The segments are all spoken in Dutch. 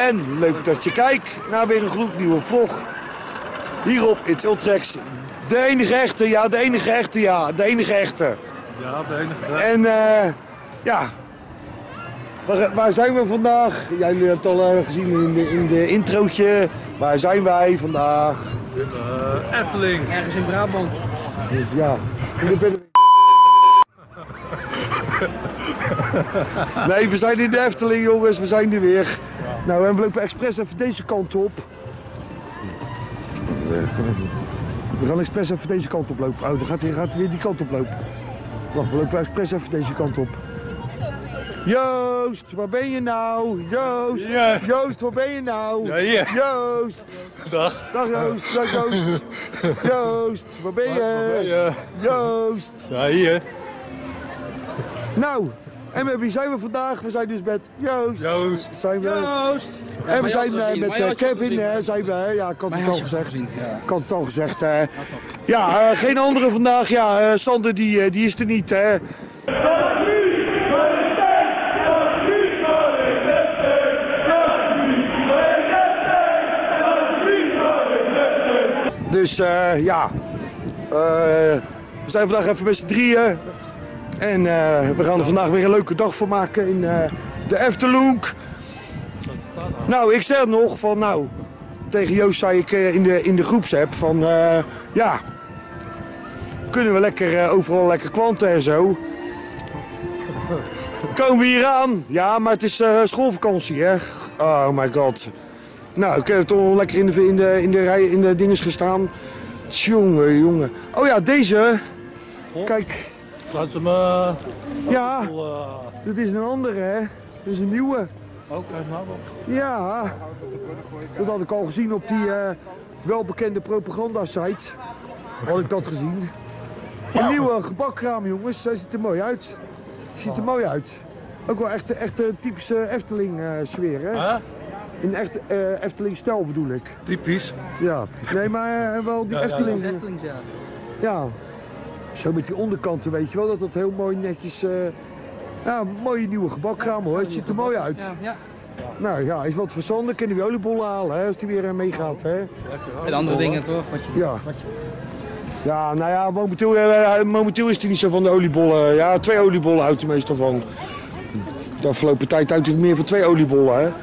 En leuk dat je kijkt naar weer een gloednieuwe vlog. Hier op It's Ultrex. De enige echte, ja, de enige echte, ja, de enige echte. Ja, de enige. En ja, waar zijn we vandaag? Ja, jullie hebben het al gezien in de introotje. Waar zijn wij vandaag? In Efteling. Ergens in Brabant. Ja, nee, we zijn in de Efteling, jongens, we zijn er weer. Nou, we lopen expres even deze kant op. We gaan expres even deze kant op lopen. Oh, dan gaat hij weer die kant op lopen. Wacht, we lopen expres even deze kant op. Joost, waar ben je nou? Joost, Ja. Joost, waar ben je nou? Ja, hier. Joost. Dag. Dag Joost, dag Joost. Joost, waar ben je? Waar ben je? Joost. Ja, hier. Nou, en met wie zijn we vandaag? We zijn dus met Joost. Joost. Zijn we. Joost! En we zijn met Kevin, zijn we. Ja, ik had het al had je gezegd. gezien, ja. Ik had het al gezegd. Ja, geen andere vandaag. Ja, Sander die is er niet. Hè. Dus ja, we zijn vandaag even met z'n drieën. En we gaan er vandaag weer een leuke dag van maken in de Efteling. Nou, ik zeg nog van, nou, tegen Joost zei ik in de groepsapp van, ja, kunnen we lekker overal lekker kwanten en zo. Komen we hier aan? Ja, maar het is schoolvakantie, hè? Oh my god. Nou, ik heb toch wel lekker in de dinges gestaan. Jongen, jongen. Oh ja, deze. Kijk. Laat ze me. Ja, dit is een andere, hè? Dit is een nieuwe. Oké, nou dan. Ja. Dat had ik al gezien op die welbekende propaganda-site. Had ik dat gezien. Een nieuwe gebakkraam, jongens. Zij ziet er mooi uit. Ziet er mooi uit. Ook wel echt typische Efteling-sfeer, hè? Huh? In echt Efteling-stijl bedoel ik. Typisch. Ja. Nee, maar wel die Ja, ja. Efteling. Efteling, ja. Ja. Zo met die onderkanten, weet je wel, dat heel mooi netjes... ja, een mooie nieuwe gebakkraam hoor, het ziet er mooi uit. Ja, ja. Nou ja, is wat verstandig, kunnen we oliebollen halen hè, als die weer meegaat. Hè. En andere dingen toch? Wat je, Ja. wat je... Ja, nou ja, momenteel is hij niet zo van de oliebollen. Ja, 2 oliebollen houdt hij meestal van. De afgelopen tijd houdt hij meer van 2 oliebollen, hè.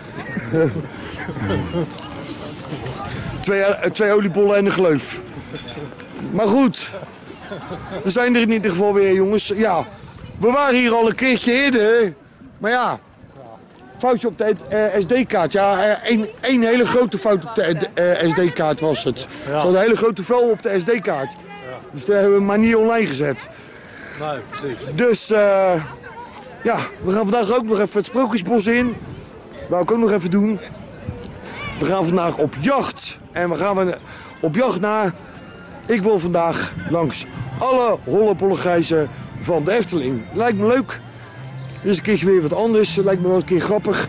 2 oliebollen en een gleuf. Maar goed, we zijn er in ieder geval weer, jongens. Ja, we waren hier al een keertje eerder, maar ja, foutje op de SD-kaart. Ja, één hele grote fout op de SD-kaart was het. Ja. Ze hadden een hele grote vel op de SD-kaart. Dus daar hebben we maar niet online gezet. Nee, precies. Dus ja, we gaan vandaag ook nog even het Sprookjesbos in. Dat wou ik ook nog even doen. We gaan vandaag op jacht. En we gaan op jacht naar... Ik wil vandaag langs alle hollepollegrijzen van de Efteling. Lijkt me leuk. Dus een keertje weer wat anders. Lijkt me wel een keer grappig.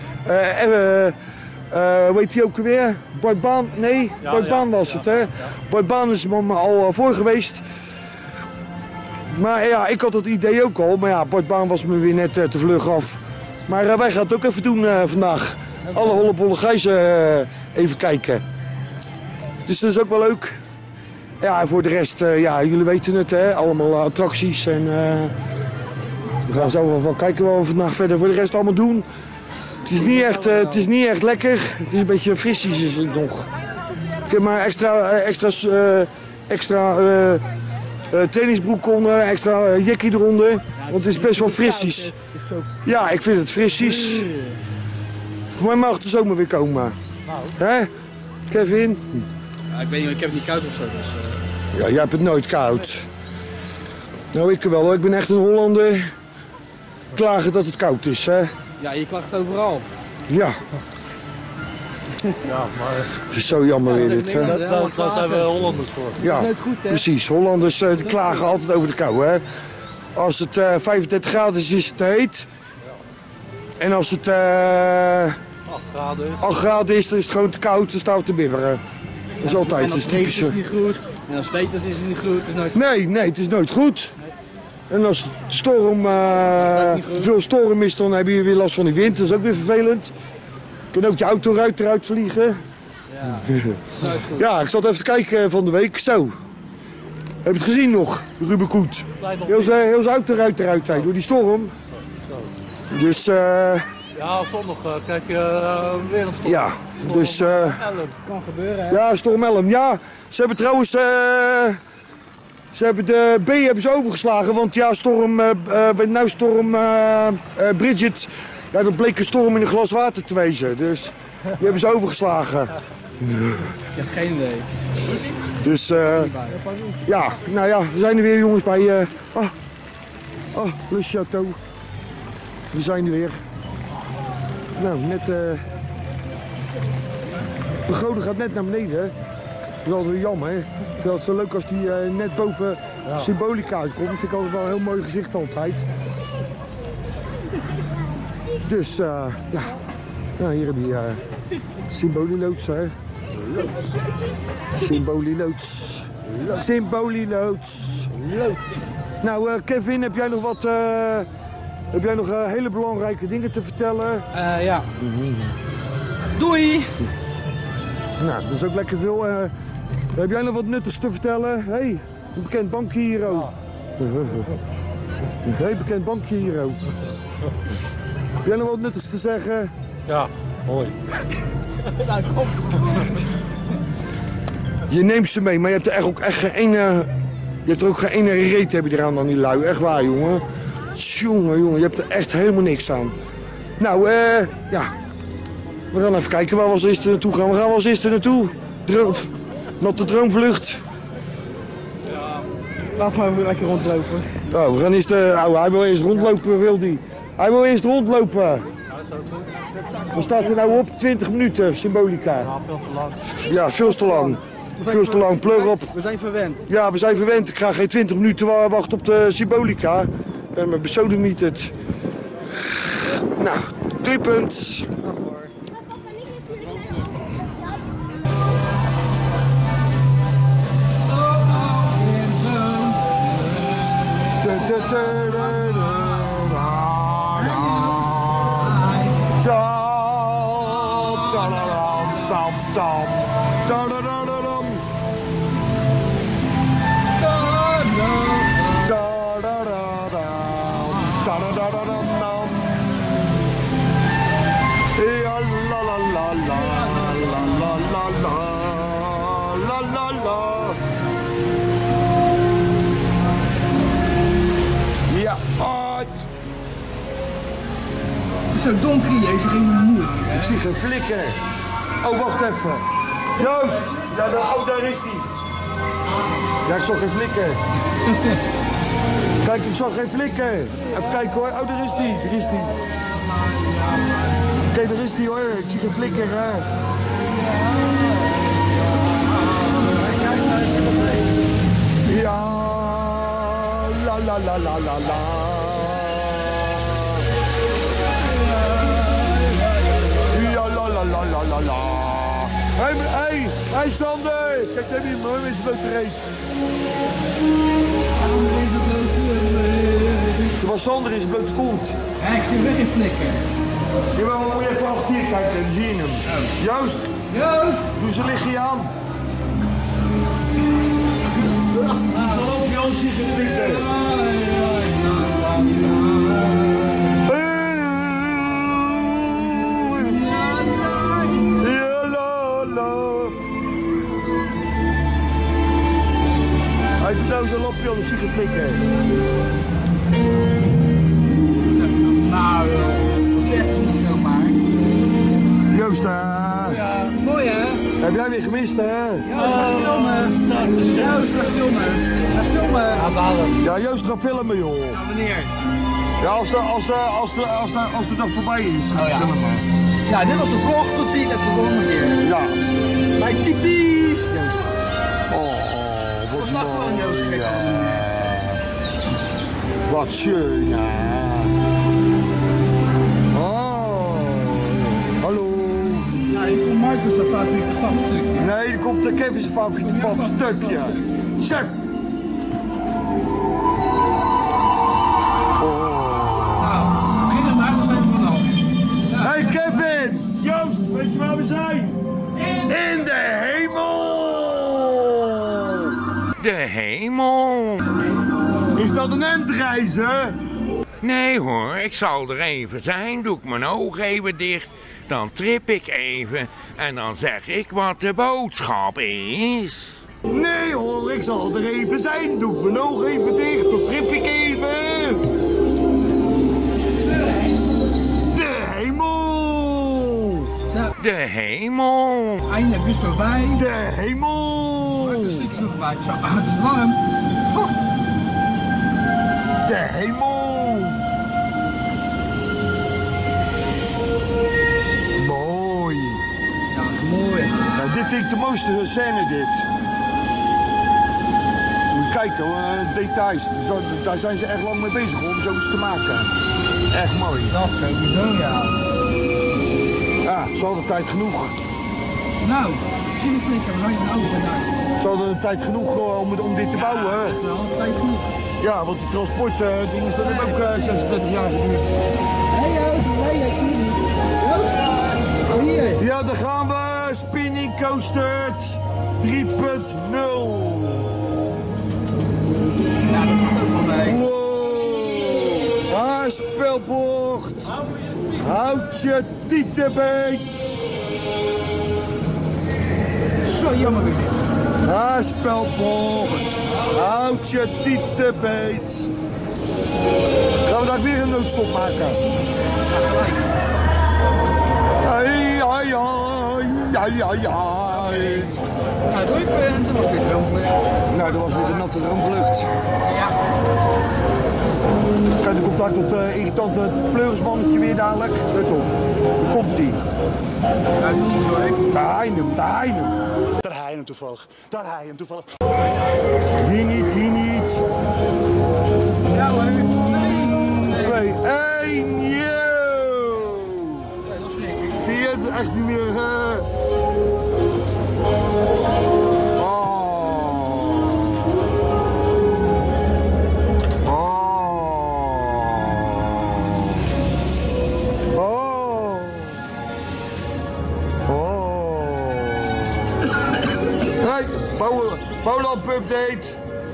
Hoe heet die ook weer? Bart Baan? Nee, Ja, Bart Baan was ja, het, hè? ja. Bart Baan is er al voor geweest. Maar ja, ik had het idee ook al. Maar ja, Bart Baan was me weer net te vlug af. Maar wij gaan het ook even doen vandaag. Alle hollepollegrijzen even kijken. Dus dat is ook wel leuk. Ja, en voor de rest, ja, jullie weten het, hè? Allemaal attracties en we gaan zo wel kijken wat we vandaag verder voor de rest allemaal doen. Het is niet echt lekker, het is een beetje frissies is het nog. Ik heb maar extra trainingsbroek onder, extra jackie eronder, want het is best wel frissies. Ja, ik vind het frissies. Voor mij mag de zomer weer komen. Hè, Kevin? Ja, ik weet niet, ik heb het niet koud of zo. Dus, Ja, jij hebt het nooit koud. Nou, ik wel hoor. Ik ben echt een Hollander. Klagen dat het koud is, hè? ja, je klacht overal. Ja, Ja, maar het is zo jammer weer dit, hè? daar zijn we Hollanders voor. Ja, nooit goed, hè? precies. Hollanders die klagen altijd over de kou, hè? Als het 35 graden is het te heet. En als het 8 graden is. 8 graden is, dan is het gewoon te koud. Dan staan we te bibberen. Dat is altijd, dat is typisch. is het niet goed. En als het eten is het niet goed. Het is nooit... Nee, het is nooit goed. En als de storm, te veel storm is, dan heb je weer last van die wind. Dat is ook weer vervelend. kan ook je auto eruit vliegen. Ja. Ja, ik zat even te kijken van de week. Zo. Heb je het gezien nog, Ruben Koet? Heel zijn auto eruit door die storm. Dus Ja, zondag krijg je weer een storm. ja, dus Kan gebeuren, hè? ja, storm Elm. Ja, ze hebben trouwens ze hebben de B hebben ze overgeslagen, want ja, storm Bridget, ja, dat bleek een storm in een glas water te wezen. Dus die hebben ze overgeslagen. Ik heb geen idee. Dus ja, nou ja, we zijn er weer jongens bij Le Chateau. We zijn er weer. Nou, net de goden gaat net naar beneden. Dat is altijd weer jammer, hè. Dat is zo leuk als die net boven Symbolica uitkomt. Dat vind ik altijd wel een heel mooi gezicht altijd. Dus ja, nou, hier heb je Symboliloods, hè. Symboliloods. Symboliloods. Nou Kevin, heb jij nog wat hele belangrijke dingen te vertellen? Ja. Doei! Nou, dat is ook lekker veel. Heb jij nog wat nuttigs te vertellen? Hey, een bekend bankje hier ook. Hey, bekend bankje hier ook. Heb jij nog wat nuttigs te zeggen? Ja, mooi. Nou, kom. Je neemt ze mee, maar je hebt er echt ook echt geen ene... Je hebt er ook geen ene reet heb je eraan dan die lui. Echt waar, jongen. Jongen, je hebt er echt helemaal niks aan. Nou, ja. We gaan even kijken waar we als eerste naartoe gaan. We gaan als eerste naartoe. Natte droomvlucht. Laat maar weer lekker rondlopen. Oh, we gaan eerst... hij wil eerst rondlopen, wil die. Hij wil eerst rondlopen. We staan er nou op 20 minuten, Symbolica. Ja, veel te lang. Ja, veel te lang. Veel te lang, plug op. We zijn verwend. Ja, we zijn verwend. Ik ga geen 20 minuten wachten op de Symbolica. Ik ben me besodemieterd. Nou, 3 punten. Zo donker hier, is er geen moeilijk. Ik zie geen flikker. Oh, wacht even. Joost! Ja, daar is die. Ja, ik zag geen flikker. Kijk, ik zag geen flikker. Even kijken hoor. Oh, daar is die. Daar is die. Oké, daar is die hoor. Ik zie geen flikker. Hè. Ja. La la la la la la. La. Hey Sander! Kijk, daar heb je mooi met zijn blote reet. Er was Sander in zijn blote kont. Ja, ik zie weg in flikken. Jawel, maar moet je even achter hier kijken, dan zie je hem. Joost! Joost! Doe zijn lichtje aan. Zal ook Joost zitten flikken. Hij zit nou zo'n lapje op de zieke flikken. Nou joh, dat is echt niet zomaar. Joost, Ja, mooi hè? heb jij weer gemist hè? Ja, we filmen. Joost, we filmen. We filmen. Ja, Joost gaat filmen joh. Ja, wanneer? Ja, als de dag voorbij is. Oh ja. Ja, dit was de vlog, tot ziens en tot de volgende keer. Ja. Bij typisch. Wat slag gewoon Joost. ja. Wat schön, ja. Oh, hallo. Ja, hier komt Marcus zijn favoriete vatstukje. Nee, er komt de Kevin zijn favoriete vatstukje. Zo. Nou, begin er maar, we zijn vanaf. Hey Kevin! Joost! hemel. Is dat een endreizen? Nee hoor, ik zal er even zijn. Doe ik mijn ogen even dicht. Dan trip ik even. En dan zeg ik wat de boodschap is. Nee hoor, ik zal er even zijn. Doe ik mijn ogen even dicht. Dan trip ik even. De hemel. De hemel. Eindelijk is voorbij. De hemel. Het is niet zo voorbij. Zo, het is warm. Oh. De hemel. Mooi. Ja, mooi. Nou, dit vind ik de mooiste scène, dit. Moet je kijken, details. Daar zijn ze echt lang mee bezig om zoiets te maken. Echt mooi. Dat sowieso, ja. Ja, ze hadden tijd genoeg. Nou, zie je slikken, we zijn nou vandaag. Ze hadden tijd genoeg om dit te bouwen. Echt wel, tijd genoeg. Ja, want die transport, die moest dan ook 26 jaar geduurd. Hé Joost, nee, ik zie je niet. Joost? Oh, hier. Ja, daar gaan we. Spinning Coasters 3.0. Ja, dat gaat ook wel mee. Wow. Haarspelbocht. Houd je tieten beet. Zo jammer weer dit. Haarspelbocht. Houd je tieten beet. Gaan we daar weer een noodstop maken? Ja, gelijk. Ai, ai, ai, ai, ai, ai. Nou, doelpunt, dat was weer droomvlucht. Nou, dat was weer de natte droomvlucht. Ja. Kijk, er komt daar tot irritante pleurismannetje weer dadelijk. Let op, daar komt hij. Ja, dat is niet zo, hè. Daar Heinem, daar Heinem. Daar haal je hem toevallig. Daar haal je hem toevallig. Hier niet, hier niet. Ja hoor. 2, 1, yo! Dat is schrik. Zie je het echt niet meer? Bouwlamp update.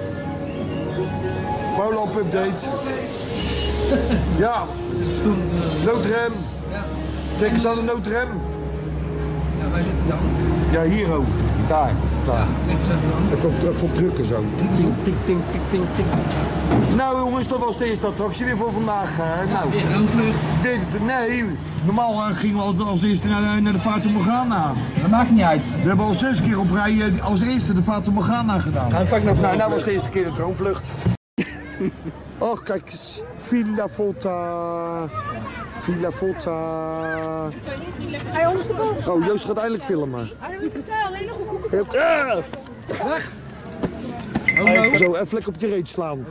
Bouwlamp update. Ja. Noodrem. Denk eens aan de noodrem. Ja, waar zit hij dan? Ja, hier ook. Daar. Daar. Trek eens even dan. Het komt drukken zo. Ting, ting, ting, ting, ting, ting. Nou jongens, dat was de eerste attractie weer voor vandaag. Nou, Weer een vlucht. nee, normaal gingen we als eerste naar de Fata Morgana. Dat maakt niet uit. We hebben al 6 keer op rij als eerste de Fata Morgana gedaan. Gaan we vaak naar Nou, nou was de eerste keer de droomvlucht. Och, kijk eens. Villa Volta. Villa Volta. Hij ondersteboven. Oh, Joost gaat eindelijk filmen. Hij moet alleen nog een koek. Weg. Zo, even lekker op je reet slaan.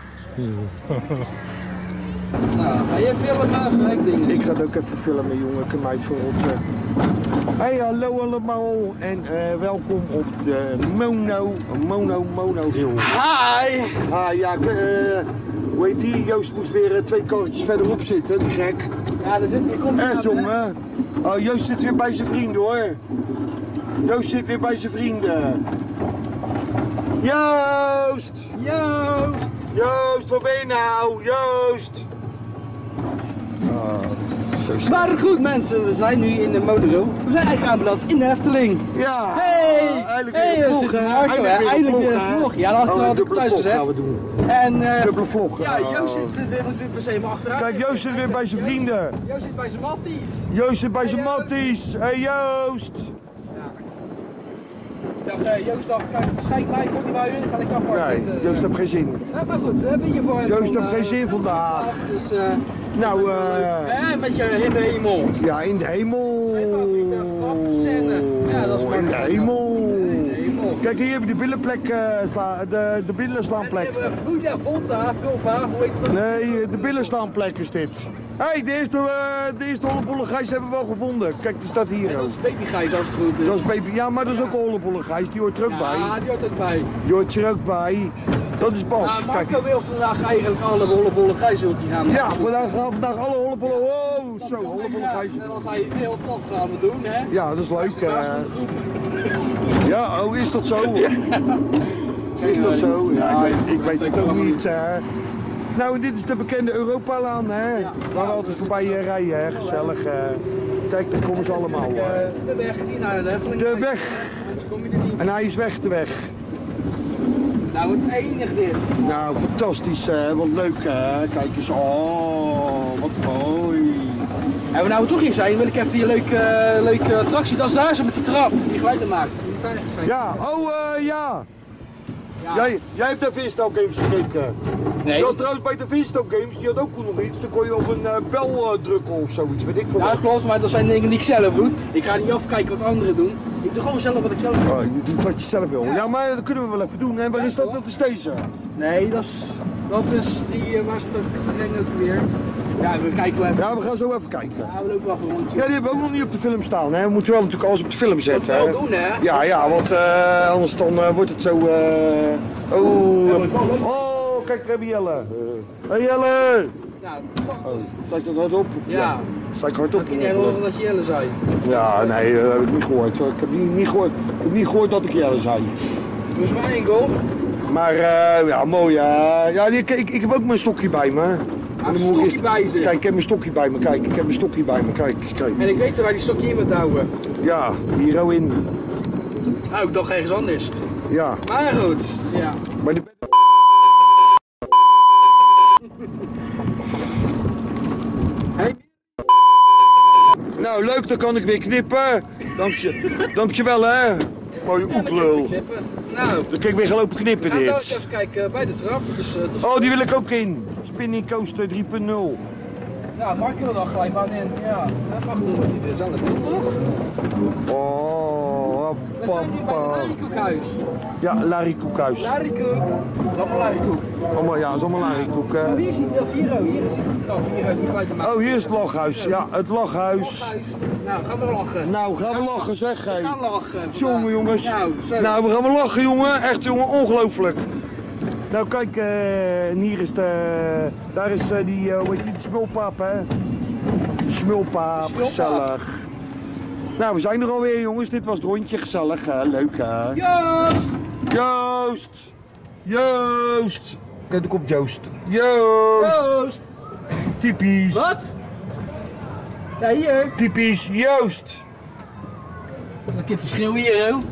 Nou, ga je filmen? Gelijk dingen. Ik ga het ook even filmen, jongen. Ik mij het verrotten. Hey, hallo allemaal en welkom op de Mono Hill. Hi. Ah ja, hoe heet die? Joost moest weer 2 karretjes verderop zitten, die gek. Ja, daar zit hier komt Echt jongen. Oh, Joost zit weer bij zijn vrienden hoor. Joost zit weer bij zijn vrienden. Joost! Joost. Joost, waar ben je nou? Joost! Maar goed mensen, we zijn nu in de Modero. We zijn eigenlijk aanbeland in de Efteling. Ja! Hey! Eindelijk Hey, weer een we vlog, zitten hè? in Arco, hè? Eindelijk weer een vlog. Ja, dat had ik thuis gezet. Gaan we doen. En Dubbele vlog. ja, Joost zit moet weer per se maar achteruit. Kijk, Joost zit weer bij zijn vrienden. Joost zit bij zijn matties. Joost zit bij zijn matties. Hey Joost! Joost dacht, kijk, schijnt mij, kom niet bij jullie, ga ik apart Nee, zitten. Joost heeft geen zin. Ja, maar goed, we hebben hiervoor... Joost heeft geen zin vandaag. Dus, Nou, met je in de hemel. ja, in de hemel. Zijn favoriete grapscène. Ja, dat is In de makkelijk. hemel. In de hemel. Kijk, hier heb je de billenplek, de billenslaanplek. We hebben Buddha Volta, Vulva, hoe heet het dan? Nee, de billenslaanplek is dit. Hé, hey, de eerste hollebolle gijs hebben we al gevonden. Kijk, die staat hier Dat ook. is babygijs als het goed is. Dat is baby. Ja, maar dat is ook een hollebolle gijs. Die hoort er ook bij. Ja, die hoort ook bij. Die hoort er ook bij. Dat is Bas. Nou, Kijk. Marco wil vandaag eigenlijk alle hollebolle gijs wilt hij gaan doen. Ja, vandaag alle hollebolle. Wow, zo, hollebolle gijs. En als hij wil, dat gaan we doen, hè? Ja, dat is leuk. De baas van de groep. Ja, oh, is dat zo? Is dat zo? Ja, ik weet het ook helemaal niet. Nou, dit is de bekende Europalaan, hè? Ja. Waar we altijd voorbij rijden, hè? Gezellig. Kijk, daar komen ze allemaal. De weg hier naar de Efteling. De weg. Dus kom je er niet. En hij is weg, de weg. Nou, het enige dit. Nou, fantastisch, wat leuk, hè? Kijk eens, oh, wat mooi. En we nou toch hier zijn, wil ik even die leuke attractie. Dat is daar zo met die trap die geluiden maakt. Die moet daar ergens zijn. Ja, ja. Ja. Jij hebt de Visto Games gekeken. Nee. Je had trouwens bij de Visto Games, die had ook nog iets. Dan kon je op een bel drukken of zoiets, weet ik veel. Ja, wat. dat klopt, maar dat zijn dingen die ik zelf doe. Ik ga niet afkijken wat anderen doen. Ik doe gewoon zelf wat ik zelf doe. Oh, je doet wat je zelf wil. Ja, maar dat kunnen we wel even doen. En waar is dat? Dat is deze. Nee, dat is die waar ze het brengen ook weer. Ja, we kijken wel even. Ja, we gaan zo even kijken. Ja, we lopen wel even een rondje. Ja, die hebben we ook nog niet op de film staan. Hè. We moeten wel natuurlijk alles op de film zetten. Dat Hè. wel doen, hè? Ja, want anders dan wordt het zo... Oh, kijk, we hebben Jelle. Hey Jelle! Nou, Sta ik dat hardop? ja. Sta ik hardop? Ik kan niet horen dat je Jelle zei. Ja, nee, dat heb ik niet gehoord. Ik heb niet gehoord dat ik Jelle zei. Dus maar één goal. Maar ja, mooi. Ja, ik heb ook mijn stokje bij me. En dan moet ik stokje eerst- bij zich. Kijk, ik heb mijn stokje bij me. Kijk, ik heb mijn stokje bij me. Kijk. En ik weet waar die stokje in moet houden. Ja, hier zo in. Nou, ik dacht ergens anders. Ja, Maar goed, ja. maar die... Nou, leuk, dan kan ik weer knippen. Dankjewel, hè. Mooie oeklul. Knippen. Nou, Dan kan ik weer gaan lopen knippen, we gaan dit. even kijken bij de trap. Dus, Oh, die wil ik ook in. Spinning Coaster 3.0. Ja, Mark wil er dan gelijk aan in. Ja, dat mag doen wat hij er zelf wil, toch? Oh, We zijn nu bij het Larikoekhuis. Ja, Larry Koekhuis. Larikoek. Dat is allemaal Larikoek. Allemaal, ja, dat is allemaal Larry Koek. Oh, hier zie je dat hier, hier is de trap. Hier, die geluiden maken. Oh, hier is het lachhuis. Ja, het lachhuis. Nou, gaan we lachen. Nou, gaan we lachen, zeg. We Hé. gaan lachen. Jongen, jongens. Nou, zo. Nou, we gaan wel lachen, jongen. Echt, jongen, ongelooflijk. Nou, kijk, en hier is daar is die, hoe heet die smulpaap, hè? De smulpaap, Smulpaap. gezellig. Nou, we zijn er alweer, jongens. Dit was het rondje, gezellig, leuk, hè? Joost! Joost! Joost! Kijk, er komt Joost. Joost! Joost! Typisch. Wat? Ja, hier. Typisch Joost. Een keer te schreeuwen hier, hoor.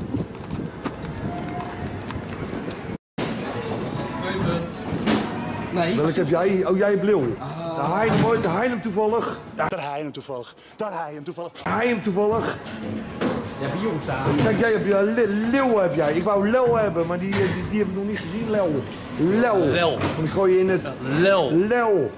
Nee. Welk heb jij? Oh, jij hebt Lil. De Heinem toevallig. Daar hij hem toevallig. Daar hij hem toevallig. Heinem toevallig. Ja, bij jongens staan. Kijk, jij hebt Lil heb jij. Ik wou Lel hebben, maar die heb ik nog niet gezien. Lel. Lel. Want die gooi je in het Lel. Lel.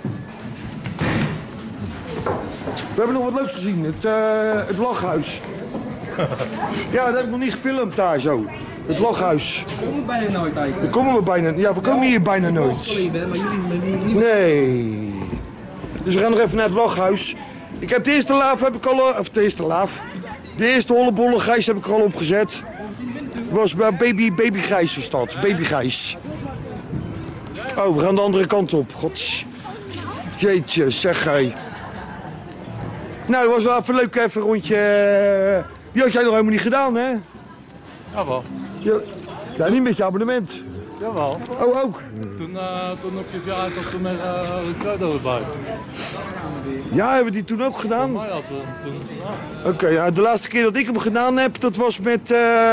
We hebben nog wat leuks gezien. Het lachhuis. Ja, dat heb ik nog niet gefilmd daar zo. Het lachhuis. Dat kom ik bijna nooit eigenlijk. Daar komen we bijna. Ja, we komen hier bijna nooit. Maar jullie niet. Nee. Dus we gaan nog even naar het lachhuis. Ik heb de eerste laaf heb ik al, of de eerste laaf. De eerste hollebolle Gijs heb ik er al opgezet. Het was bij baby Gijs was dat. Baby Gijs. Oh, we gaan de andere kant op. Gods. Jeetje, zeg hij. Nou, dat was wel even leuk, even een rondje. Die had jij nog helemaal niet gedaan, hè? Jawel. Ja, niet met je abonnement. Jawel. Oh, ook. Toen op je verjaardag toen met Ricardo erbij. Ja, hebben we die toen ook gedaan? Maar ja, toen ja. Oké, ja, de laatste keer dat ik hem gedaan heb, dat was met...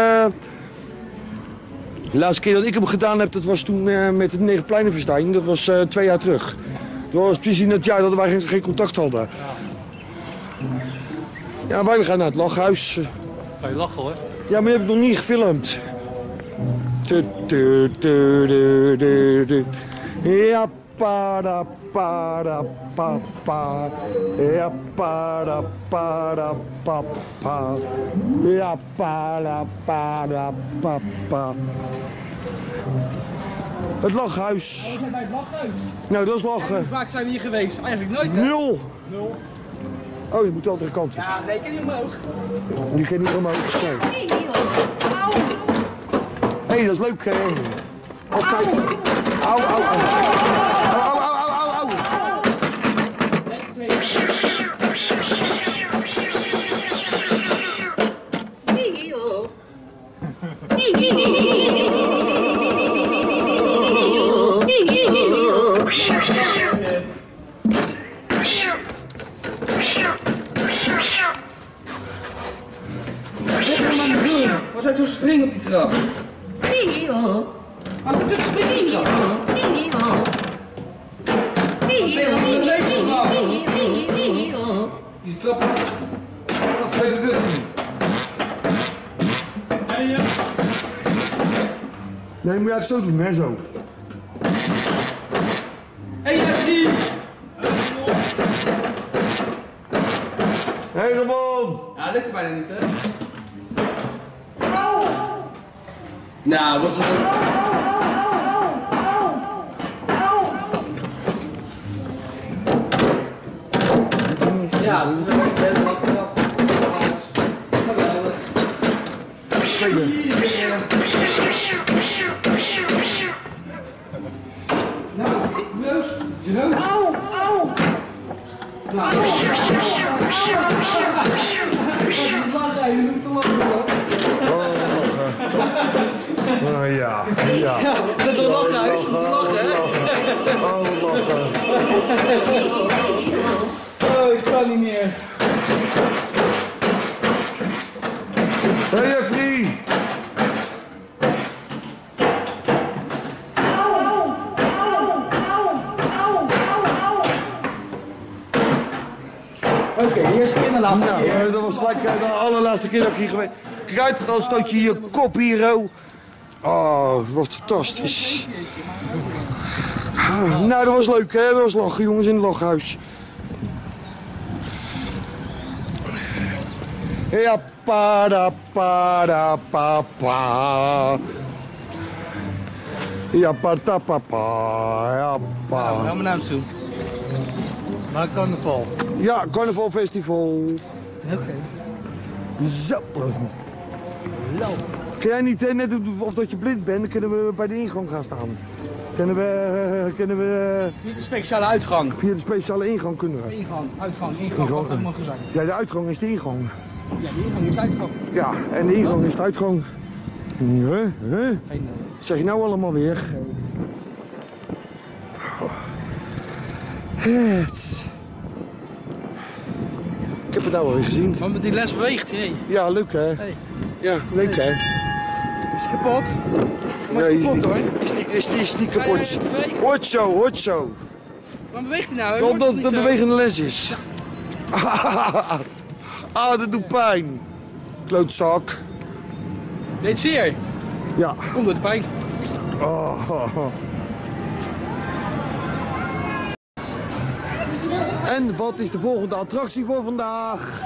De laatste keer dat ik hem gedaan heb, dat was toen met het Negenpleinenfestijn. Dat was 2 jaar terug. Dat was precies in het jaar dat wij geen contact hadden. Ja, wij gaan naar het lachhuis. Ga je lachen hoor. Ja, maar die heb ik nog niet gefilmd. Ja, para, para, papa. Ja, para, para, papa. Ja, para, para, papa. Het lachhuis. Bij het lachhuis. Nou, dat is lachen. Hoe vaak zijn we hier geweest? Eigenlijk nooit, hè? 0. Oh, je moet de andere kant op. Ja, nee, ik kan niet omhoog. Die kan niet omhoog. Zo. Hé, dat is leuk, hè? Oh, kijk. Au, au, au. Au, au, au, au, au. Nee, 2. Nee, moet je het zo doen, hè, zo. Hey Jeffrey! Hé, Ramon! Ja, lukt er bijna niet, hè? Nou, was het... Ja, het is wel een beetje achteraf. Geweldig. Nou, neus, neus. Au, au. Nou, lachen, je moet te lachen, hoor. Oh, ja, ja. Ja, zet er een lachhuis, je moet te lachen, hè? Oh, lachen. Oh, ik kan niet meer. Hé, Jeffrey! Oké, de eerste keer en de laatste Nou, keer. dat was gelijk de allerlaatste keer dat ik hier geweest. Kijk uit, dan stoot je je kop hier, oh. Oh, wat fantastisch. Nou, dat was leuk, hè? Dat was lachen, jongens, in het lachhuis. Ja, para, para, papa. Ja, pata, papa. Ja, pa. Nou, mijn naam toe. Naar carnaval. Ja, carnavalfestival. Oké. Zo. Kun jij niet net doen of dat je blind bent, dan kunnen we bij de ingang gaan staan. Kunnen we Niet de speciale uitgang. via de speciale ingang kunnen we. Ingang, ingang, wat ook mogen zijn. Ja, de uitgang is de ingang. Ja, de ingang is uitgang. Ja, en de ingang is de uitgang. Huh? Geen Zeg je nou allemaal weer? Het. Ik heb het nou alweer gezien. Maar met die les beweegt hij. Ja, leuk hè? Hey. Ja, leuk hè? Is hij kapot? Maar Nee, is kapot hoor. is niet kapot. Ja, ja, ja. Hoort zo, hoort zo. Waarom beweegt hij nou? Hij Omdat hoort het toch een niet zo? bewegende les is. Ah, dat doet pijn. Klootzak. Deed zeer. Ja. Komt door de pijn. Oh. En wat is de volgende attractie voor vandaag?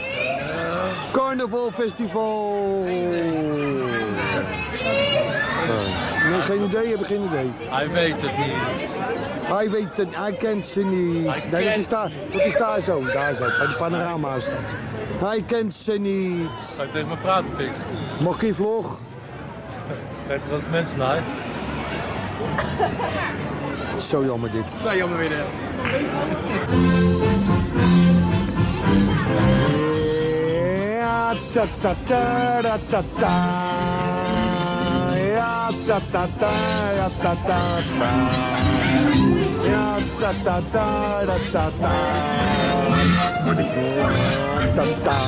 Carnavalfestival. Nee, geen idee, heb ik geen idee. Hij weet het niet. Hij weet het, hij kent ze niet. Nee, dat is daar zo, bij de panorama is dat. Hij kent ze niet. Ga je tegen me praten, pik? Mag ik vlog? Kijk er ook mensen naar. Zo jammer dit. Zo jammer weer net. Ja, ta ta ta ta ta ta. Ja, ta ta ta ja, ta ta ta. Ja, ta ta ta ta ta ta. Ta ta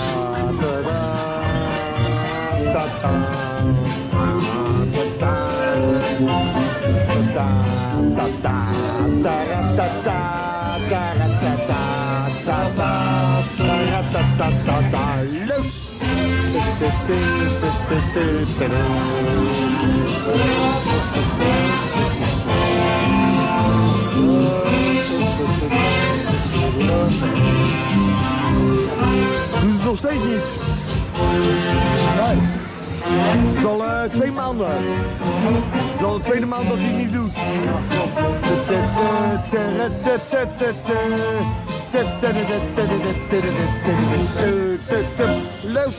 ta ta ta. Nog steeds niet. Nee. Het is al 2 maanden. Het is al de tweede maand dat hij het niet doet. Leuk.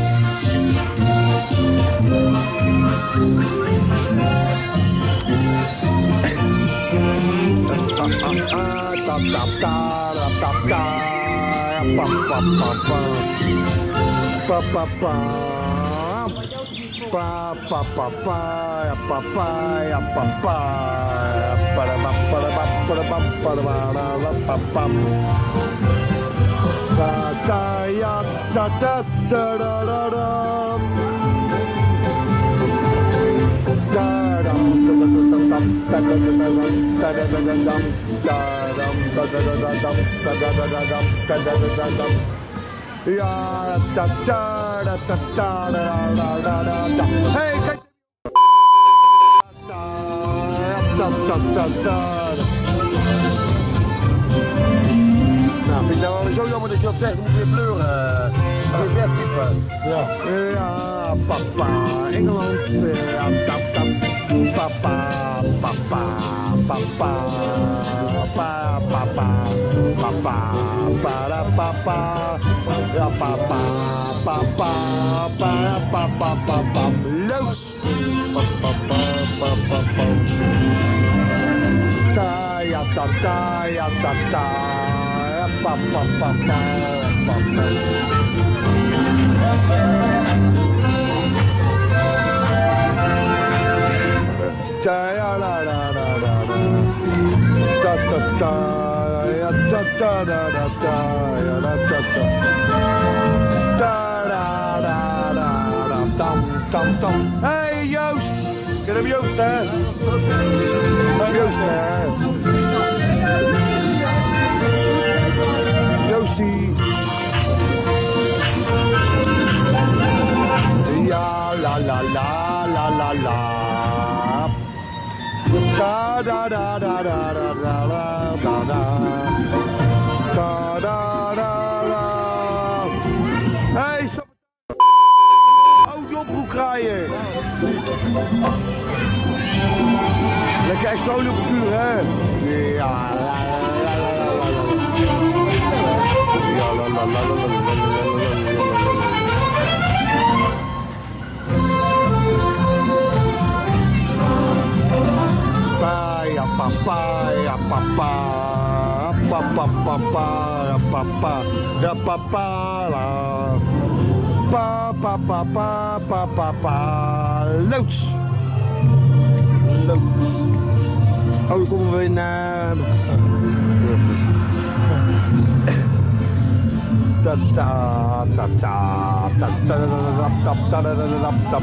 Pa pa pa pa ya pa pa ya pa pa para pa para pa para pa para pa pa ta ta ya ta ta ta ra ra ra ja ta ta ta ta ta. Hey, kijk. Nou, vind ik nou wel zo jammer dat je dat zegt, dan moet je weer pleuren. Weer wegtypen. Ja. Ja, papa, Engeland. Ja, tap, tap. Papa, papa, papa, papa, papa, papa, para, papa, ja, papa, papa, para, papa, papa, los. Papa, papa, papa. Ta, ja, ta, ta, ja, ta, ta. Papa, papa, papa. Ta ya la la la la la. Ta ta ta ya ta ta da da ta ya la ta ta. Ta da da da da tam tam tam. Hey Joost, ken hem Joost hè? Joost hè? Joostie. Ja la la la la la la. Da da da da da da da da da da da da da. Hey, stop! Oh, die oproep kraaien. Lekker extra olie op het vuur, hè? Ja, la la la la la la. Ja, la la la la la la. Ya papa, ya papa, papa, papa, ya papa, ya papa, la, papa, papa, papa, papa, loods, loods. Oh, dan komen we naar. Ta ta ta ta ta ta ta ta ta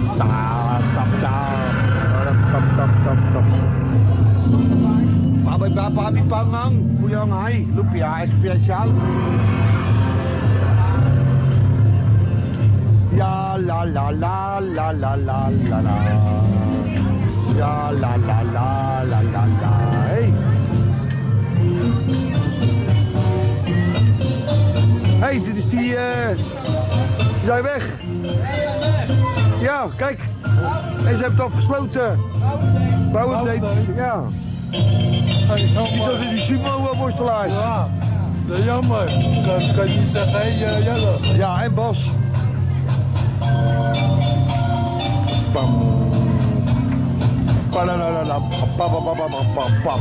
ta ta. Papi pangang, puyang hai, lumpia spesial. Ya la la la la la la la la. Ja la la la la la la. Hey. Hey, dit is die. Ze zijn weg. Ja, kijk. En ze hebben het afgesloten. Bouwendate. Ja. Die zat in die sumo-worstelaars. Ja, dat is jammer. Kan je niet zeggen, hé Jelle. Ja, en Bas. Pam. Palalala, pam, pam, pam, pam, pam.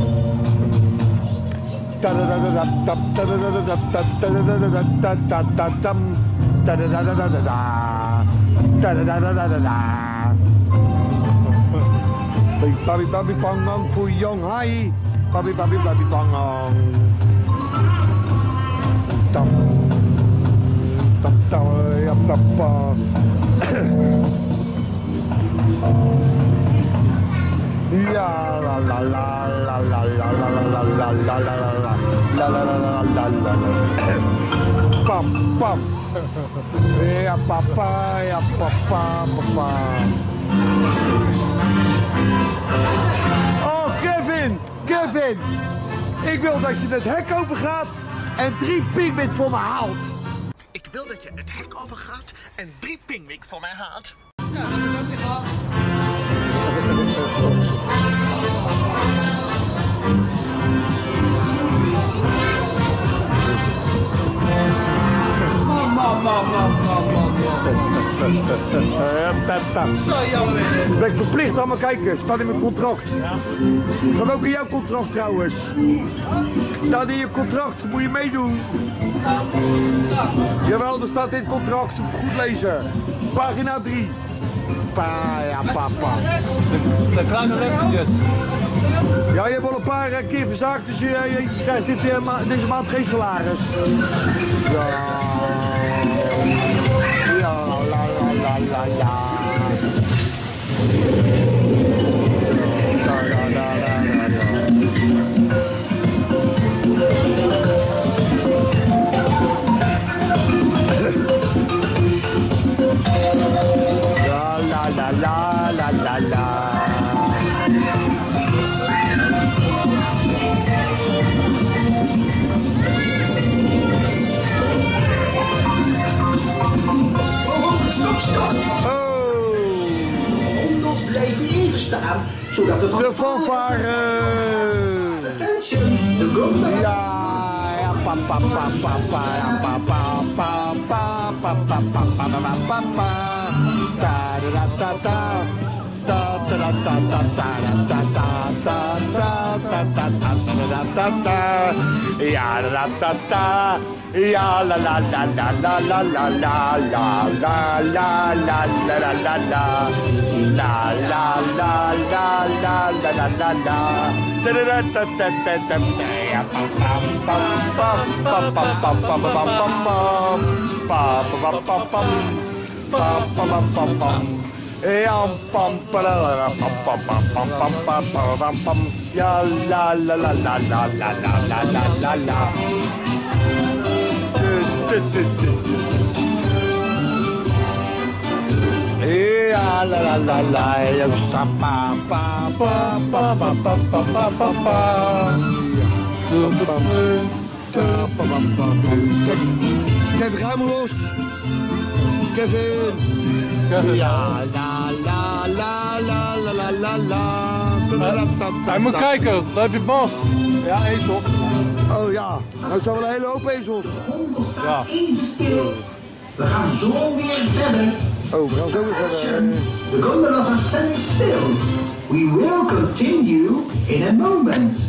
Babi babi pangang voor jong hai. Babi babi babi pangang. Tam tam tam ya papa. Ja la la la la la la la la la la la la la la. Pam pam. Ja papa ya papa papa. Oh, Kevin! Ik wil dat je het hek overgaat en 3 pingwings voor me haalt. Ik wil dat je het hek overgaat en 3 pingwings voor mij haalt. Ja, dat is ook niet gehad. Zo jammer. Ben ik verplicht aan mijn kijken, staat in mijn contract. Staat ook in jouw contract trouwens. Staat in je contract, moet je meedoen. Jawel, er staat in het contract, goed lezen. Pagina 3. Ja, papa. De kleine lepjes. Ja, je hebt al een paar keer verzaakt, dus je krijgt deze maand geen salaris. Ja. Ja, la la la la la. La la la la la. La la la la la la la. Ja, ja, pa pa pa pa pa, ja, pa pa pa pa pa pa pa pa pa pa pa. Ta da ta ta. Ta ta ta ta ta ta ta ta ta ta ta ta ta ta. Ja la ta ta. Ja la la la la la la la la la la la la la la la la. La la la la la la la la la. Ta ta ta ta ta ta ta. Ja pa pa pa pa pa pa pa pa pa pa pa pa pa pa pa pa pa. Yam pam pa la la pam pam pam pam pam pam pam pam. Ja la la la la la la la la la la la. Ja la la la la. Ja sa pa pa pa pa pa pa pa pa pa pa. Kevin, ruim los. Kevin. Ja, la la la la la la la la. Hij moet kijken, daar heb je Bas. Ja, ezels. Oh ja, nou zijn wel een hele hoop ezels. Ja. We gaan zo weer verder. Oh, we gaan zo weer verder. The gondolas are standing still. We will continue in a moment.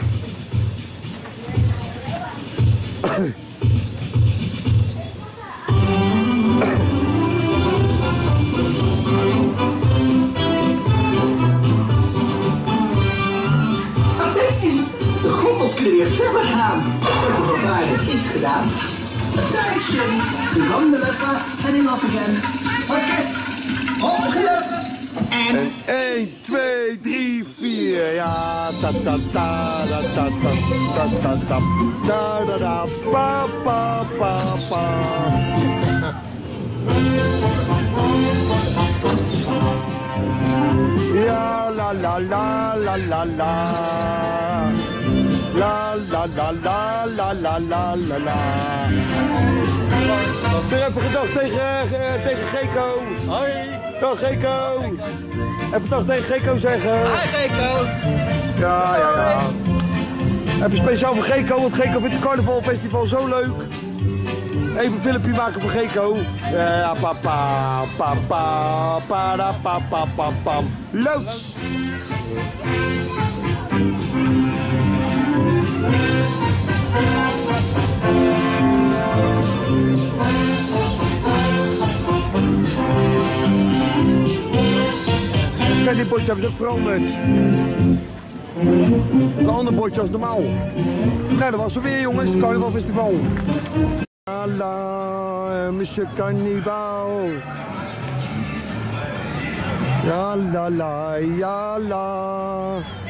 Attentie, de gondels kunnen weer verder gaan. Het vervaardig is gedaan. Attention, the gondolas are standing up again. Orkest, opgelet. En 1, 2, 3, 4. Ja, ta ta ta ta ta ta ta ta ta ta ta ta pa pa pa pa. Ja, la la la la la la. La la la la la la la la la. Weer even gedag tegen Geko. Hoi. Dag Geko. Even dag tegen Geko zeggen. Hi Geko. Ja, ja, ja. Even speciaal voor Geko, want Geko vindt het carnavalfestival zo leuk. Even een filmpje maken voor Geko. Ja, pa pa pa pa pa da, pa pa pa pam. Loos! Kijk, dit bordje hebben ze ook veranderd. Een ander bordje als normaal. Nou, dat was er weer, jongens. Carnavalfestival. La, Monsieur Cannibal. Ja la la, ja la.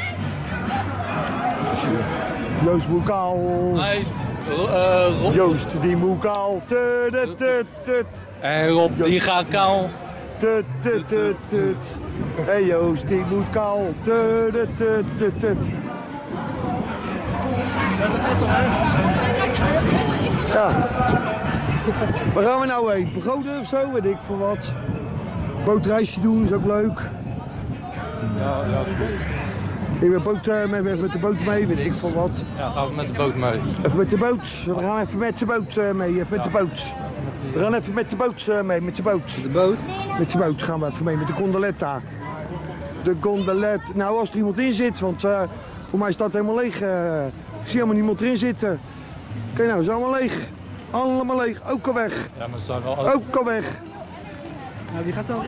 Joost Moekaal. Hey, Rob. Joost die Moekaal. Tut, tut, tut. En Rob die gaat kaal. Tut, tut, tut, tut. Hey Joost die moet kaal. Tut, tut, tut, tut. Ja. Waar gaan we nou heen? Pagoden of zo? Weet ik voor wat. Bootreisje doen is ook leuk. Ja, ja. Ik ben met de boot mee, weet ik voor wat. Ja, gaan we met de boot mee. Even met de boot. We gaan even met de boot mee. Even met de boot. We gaan even met de boot mee. Met de boot. De boot? Met de boot gaan we even mee. Met de gondoletta. De gondolet. Nou, als er iemand in zit, want voor mij staat het helemaal leeg. Ik zie helemaal niemand erin zitten. Kijk nou, ze zijn allemaal leeg. Allemaal leeg. Ook al weg. Ja, maar ze zijn wel... Ook al weg. Nou, wie gaat dan?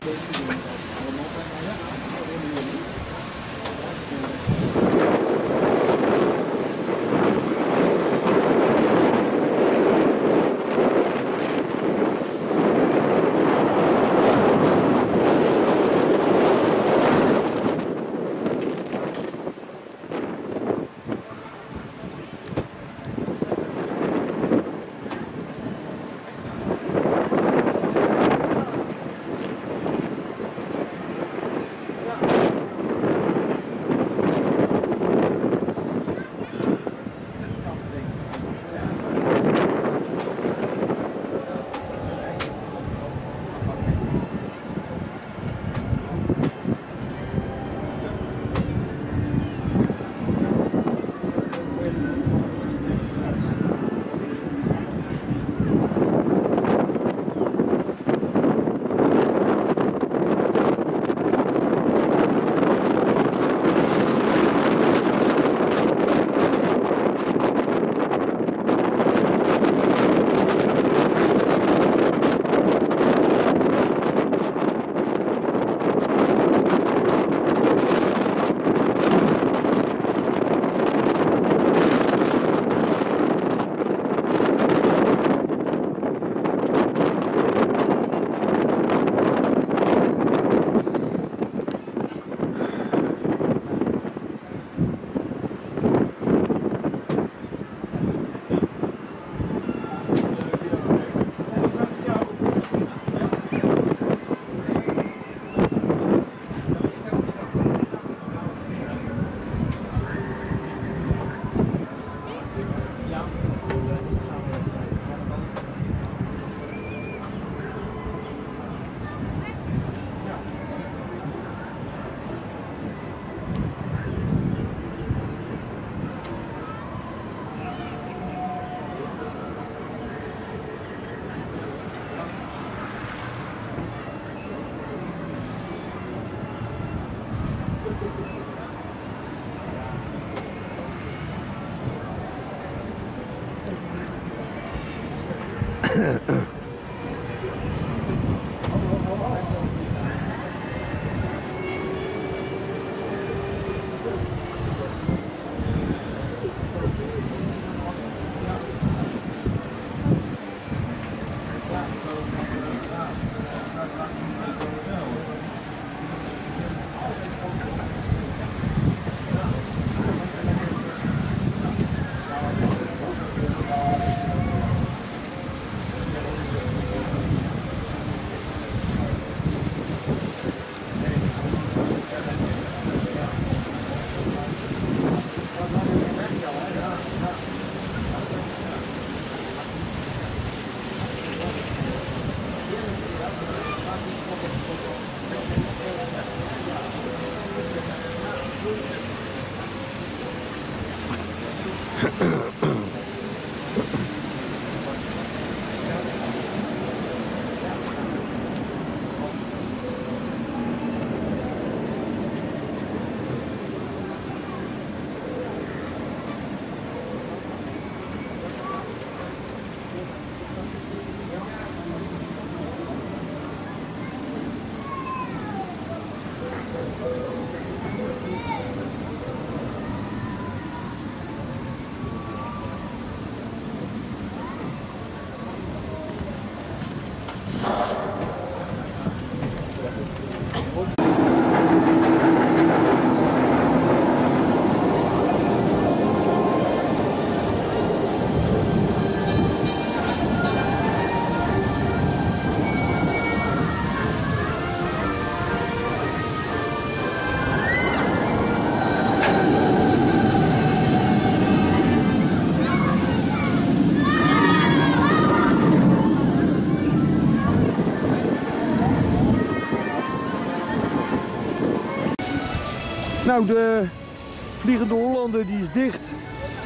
Nou, de Vliegende Hollander die is dicht.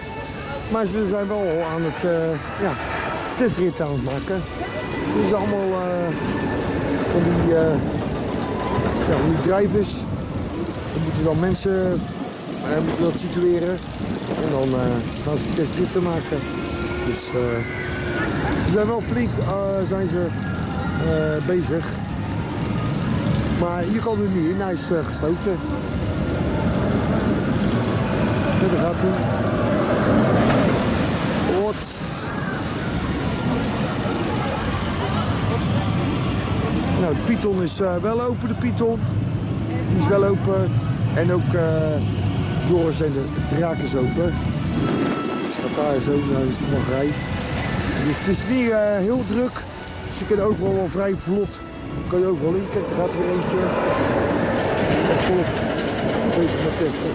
Maar ze zijn wel aan het testrit aan het maken. Dit is allemaal van die drijvers. Dan moeten dan mensen moeten dat situeren. En dan gaan ze testritten maken. Dus ze zijn wel flink zijn ze, bezig. Maar hier kan er niet in, hij is gesloten. Ja, daar gaat hij. Nou, de Python is wel open, de Python. Die is wel open. En ook Joris en de draak is open. Staat daar zo, nou is het wachtrij. Dus het is niet heel druk. Dus je kunt overal wel vrij vlot. Kan je overal in. Kijk, er gaat weer eentje. Volop bezig met testen.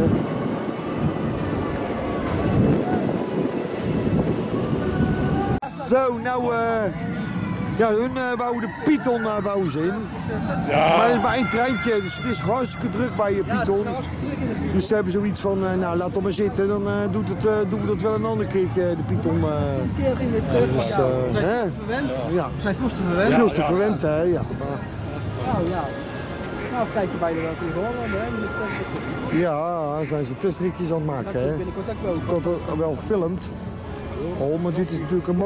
Zo, nou, ja, hun wouden de Python wouden ze in. Ja. Maar het is maar één treintje, dus het is hartstikke druk bij je Python. Ja, het is hartstikke druk in de Python. Dus ze hebben zoiets van, nou laat het maar zitten, dan doen we dat wel een andere keertje, de Python. Een keer ging weer terug, dus, we zijn veel te verwend. Ja. We zijn veel te verwend. Veel te verwend, hè, ja. Nou ja, nou kijken bij de Vliegende Hollander, hè. Ja, zijn ze testritjes aan het maken, hè. Binnenkort ook Ik had het wel gefilmd. Oh, maar dit is natuurlijk een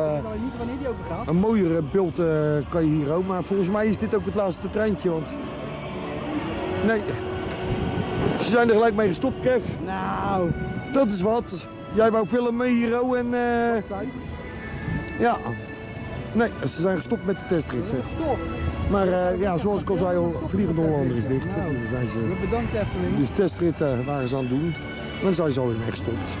mooier beeld kan je hier ook. Maar volgens mij is dit ook het laatste treintje, want... Nee. Ze zijn er gelijk mee gestopt, Kev. Nou. Dat is wat. Jij wou filmen hier ook en... Ja. Nee, ze zijn gestopt met de testritten. Stop. Maar ja, zoals ik al zei, Vliegende Hollander is dicht. Nou, zijn ze... Bedankt even. Dus testritten waren ze aan het doen. En dan zijn ze alweer weggestopt.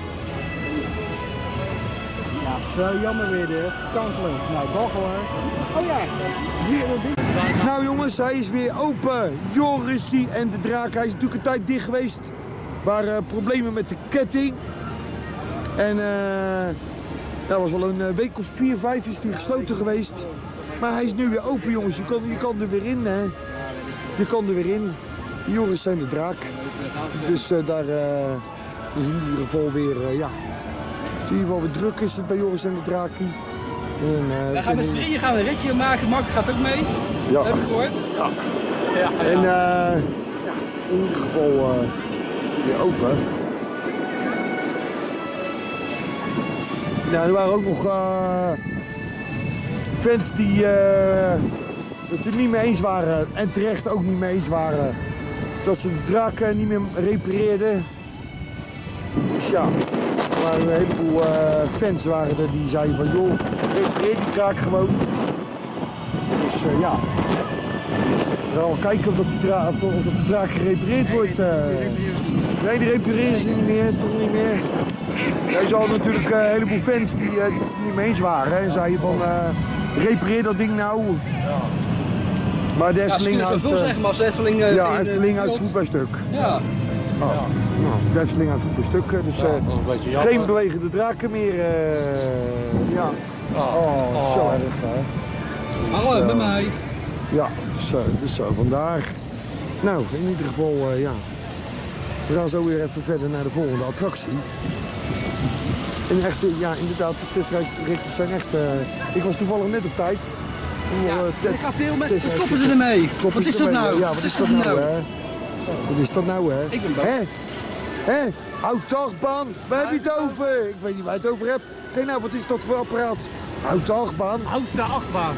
Ja, zo jammer weer dit. Kansloos. Nou, dag hoor. Oh ja, hier een ding. Nou jongens, hij is weer open. Jorisie en de draak. Hij is natuurlijk een tijd dicht geweest. Er waren problemen met de ketting. En dat was wel een week of 4, 5 is hij gesloten geweest. Maar hij is nu weer open jongens. Je kan er weer in hè. Je kan er weer in. Joris en de draak. Dus daar is in ieder geval weer, ja. In ieder geval weer druk is het bij Joris en de Draakie. We gaan met z'n drieën een ritje maken. Mark gaat ook mee. Ja. Dat heb ik gehoord. Ja. En in ieder geval is het weer open. Nou, er waren ook nog fans die het er niet mee eens waren en terecht ook niet mee eens waren dat ze de draak niet meer repareerden. Dus ja, er waren een heleboel fans waren er die zeiden van joh, repareer die draak gewoon. Dus ja, we gaan wel kijken of de draak gerepareerd wordt. Nee, die repareren ze niet meer, toch niet meer. Deze hadden natuurlijk een heleboel fans die het niet mee eens waren en zeiden van repareer dat ding nou. Ja. Maar de Efteling ja, ze kunnen zoveel zeggen, maar als de Efteling... ja, Efteling houdt voet bij stuk. Ja. Nou, de Efteling houdt voet bij stuk, dus geen bewegende draken meer. Ja. Zo erg hè. Hallo, met mij. Ja, dus zo, vandaar. Nou, in ieder geval, ja. We gaan zo weer even verder naar de volgende attractie. En echt, ja, inderdaad, de testrijrichters zijn echt... ik was toevallig net op tijd. Ik ga veel met... Stoppen ze ermee. Wat is dat nou? Ja, wat is dat nou, hè? Wat is dat nou, hè? Ik ben bang. Hé? Houtdagbaan? Waar heb je het over? Ik weet niet waar je het over hebt. Kijk nou, wat is dat voor apparaat? Houtdagbaan? Houtdagbaan.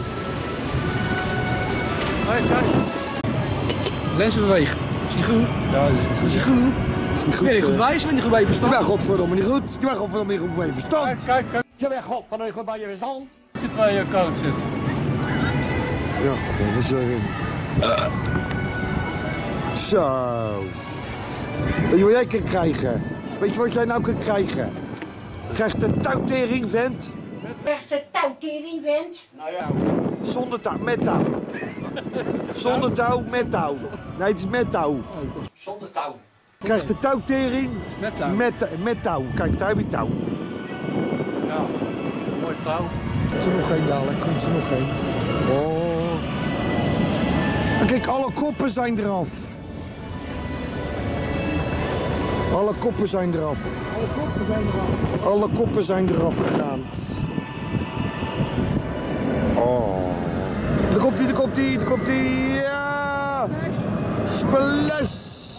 Kijk. Lens beweegt. Is die goed? Ja, is die goed? Is niet goed? Ben je goed wijs? Ben je goed bij je verstand? Ik ben godverdomme niet goed. Ik ben godverdomme niet goed bij je verstand. Kijk. Je bent godverdomme goed bij je verstand. De twee coaches. Ja, dat is zo. Weet je wat jij kan krijgen? Weet je wat jij nou kan krijgen? Je krijgt een touwtering, vent. Echt een touwtering, vent. Nou ja. Zonder touw, met touw. Zonder touw, met touw. Nee, het is met touw. Zonder touw. Je krijgt de touwtering Met touw. Met touw. Kijk, daar heb je touw. Ja, mooi touw. Komt er nog één dadelijk, komt er nog één. Oh. En kijk, alle koppen zijn eraf. Alle koppen zijn eraf. Alle koppen zijn eraf. Alle koppen zijn eraf gegaan. Oh. Daar komt ie. Ja! Splash!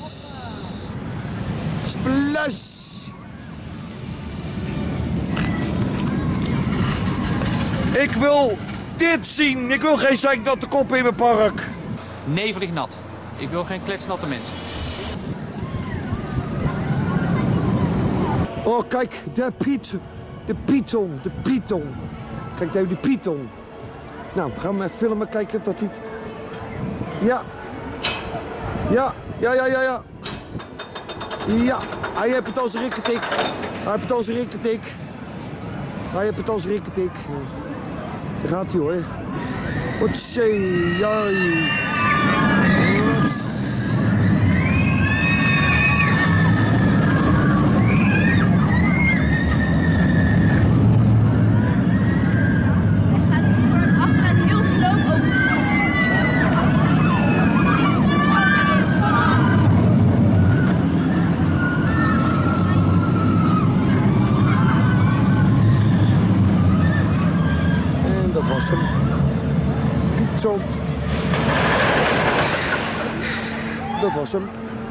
Ik wil dit zien. Ik wil geen zeiknatte koppen in mijn park. Nevelig nat. Ik wil geen kletsnatte mensen. Oh, kijk, de python. Kijk, daar heb je de python. Nou, gaan we even filmen, kijken dat hij het... Ja, hij heeft het als een rikketik. Daar gaat hij hoor. Otsé, jai. Dat was hem.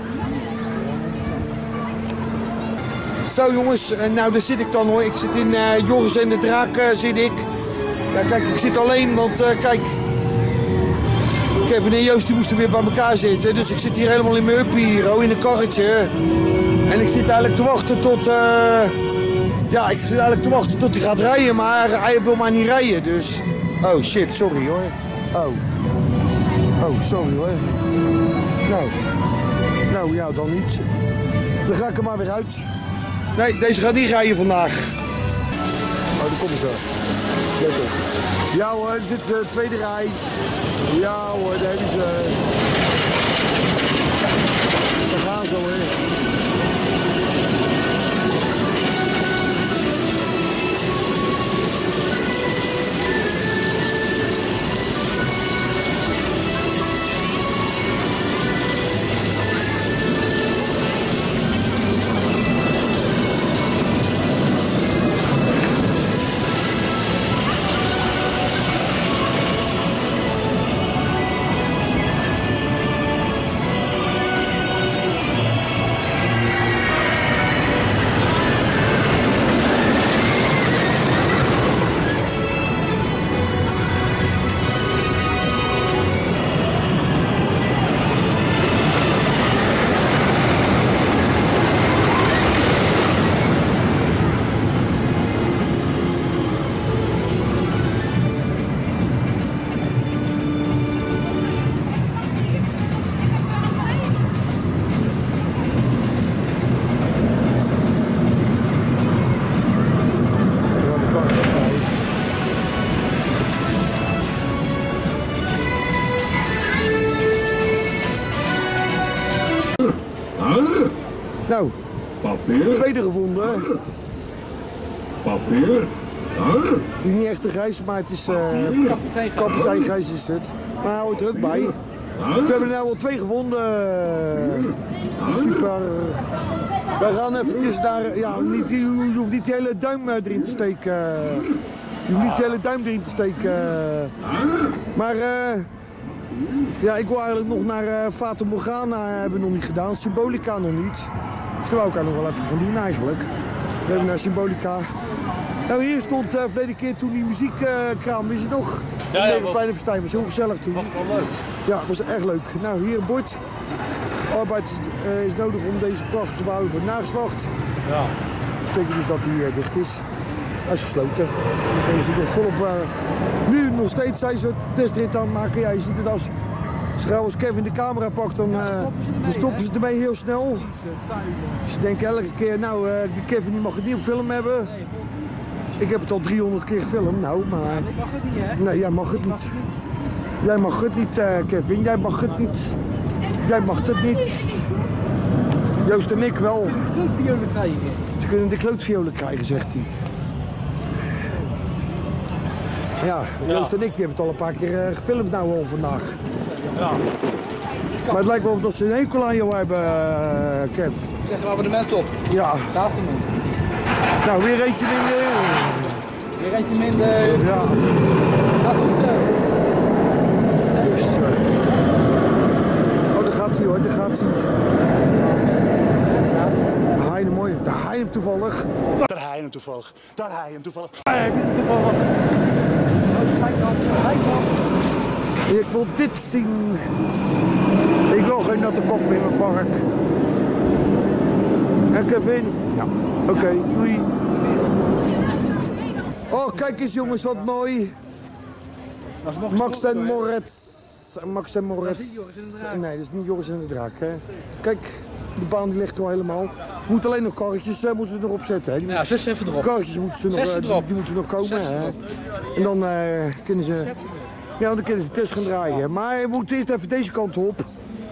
Zo jongens, nou daar zit ik dan hoor. Ik zit in Joris en de Draak zit ik. Ja kijk, ik zit alleen, want kijk. Kevin en Joost die moesten weer bij elkaar zitten. Dus ik zit hier helemaal in mijn uppie hier, in een karretje. En ik zit eigenlijk te wachten tot... ja, ik zit eigenlijk te wachten tot hij gaat rijden, maar hij wil maar niet rijden, dus... Oh shit, sorry hoor. Oh, sorry hoor. Nou ja, dan niet. Dan ga ik er maar weer uit. Nee, deze gaat niet rijden vandaag. Oh, daar komt ze. Let op. Ja hoor, er zit de tweede rij. Ja hoor, daar heb je ze. Daar gaan ze hoor. een tweede gevonden. Papier. Niet echt een gijs, maar het is kapitein Gijs is het. Maar hij hoort er ook bij. We hebben er nou al 2 gevonden. Super. We gaan eventjes daar, ja, je hoeft niet de hele duim erin te steken. Je hoeft niet de hele duim erin te steken. Maar ja, ik wil eigenlijk nog naar Fata Morgana, hebben we nog niet gedaan. Symbolica nog niet. Dus dat wou ik nog wel even gaan doen eigenlijk. We hebben naar Symbolica. Nou, hier stond verleden keer toen die muziekkraam, wist je nog? Ja, ja, bij de Verstijn, was heel gezellig toen. was wel leuk. Ja, dat was echt leuk. Nou, hier een bord. Arbeid is nodig om deze pracht te behouden voor het nageslacht. Ja. Dat betekent dus dat hij dicht is. Hij is gesloten. En je ziet nog volop, nu nog steeds zijn ze testrit aan het maken. Ja, je ziet het als Kevin de camera pakt, dan stoppen ze ermee heel snel. Ze denken elke keer, nou, die Kevin die mag het niet op film hebben. Ik heb het al 300 keer gefilmd, nou, maar... Ik mag het niet, hè? Nee, jij mag het niet. Jij mag het niet, Kevin. Jij mag het niet. Jij mag het niet. Joost en ik wel. Klootviolen krijgen. Ze kunnen de klootviolen krijgen, zegt hij. Ja, Joost en ik die hebben het al een paar keer gefilmd nou al vandaag. Ja. Maar het lijkt wel of dat ze een hekel aan jou hebben, Kev. Zeg een abonnement op. Ja. Zaterdag. Nou, weer eentje minder. Weer eentje minder. Ja. Nou, goed zo. Dus, oh, daar gaat hij hoor, daar gaat hij. Daar haai je hem mooi. Daar haai je hem toevallig. Daar haai je hem toevallig. Daar haai je hem toevallig. Daar heb je hem toevallig. Oh, zijkant. Ik wil dit zien. Ik wil geen natte kop in mijn park. En Kevin? Ja. Oké, doei. Oh, kijk eens jongens, wat mooi. Max en Moritz. Max en Moritz. Dat is niet Joris en de Draak. Nee, dat is niet Joris en de Draak. Hè. Kijk, de baan die ligt er al helemaal. We moeten alleen nog karretjes moeten we nog opzetten. Hè. Ja, 6 even erop. Karretjes moeten ze nog, die moeten nog komen. Hè. En dan kunnen ze... Ja, dan kunnen ze test gaan draaien. Maar we moeten eerst even deze kant op.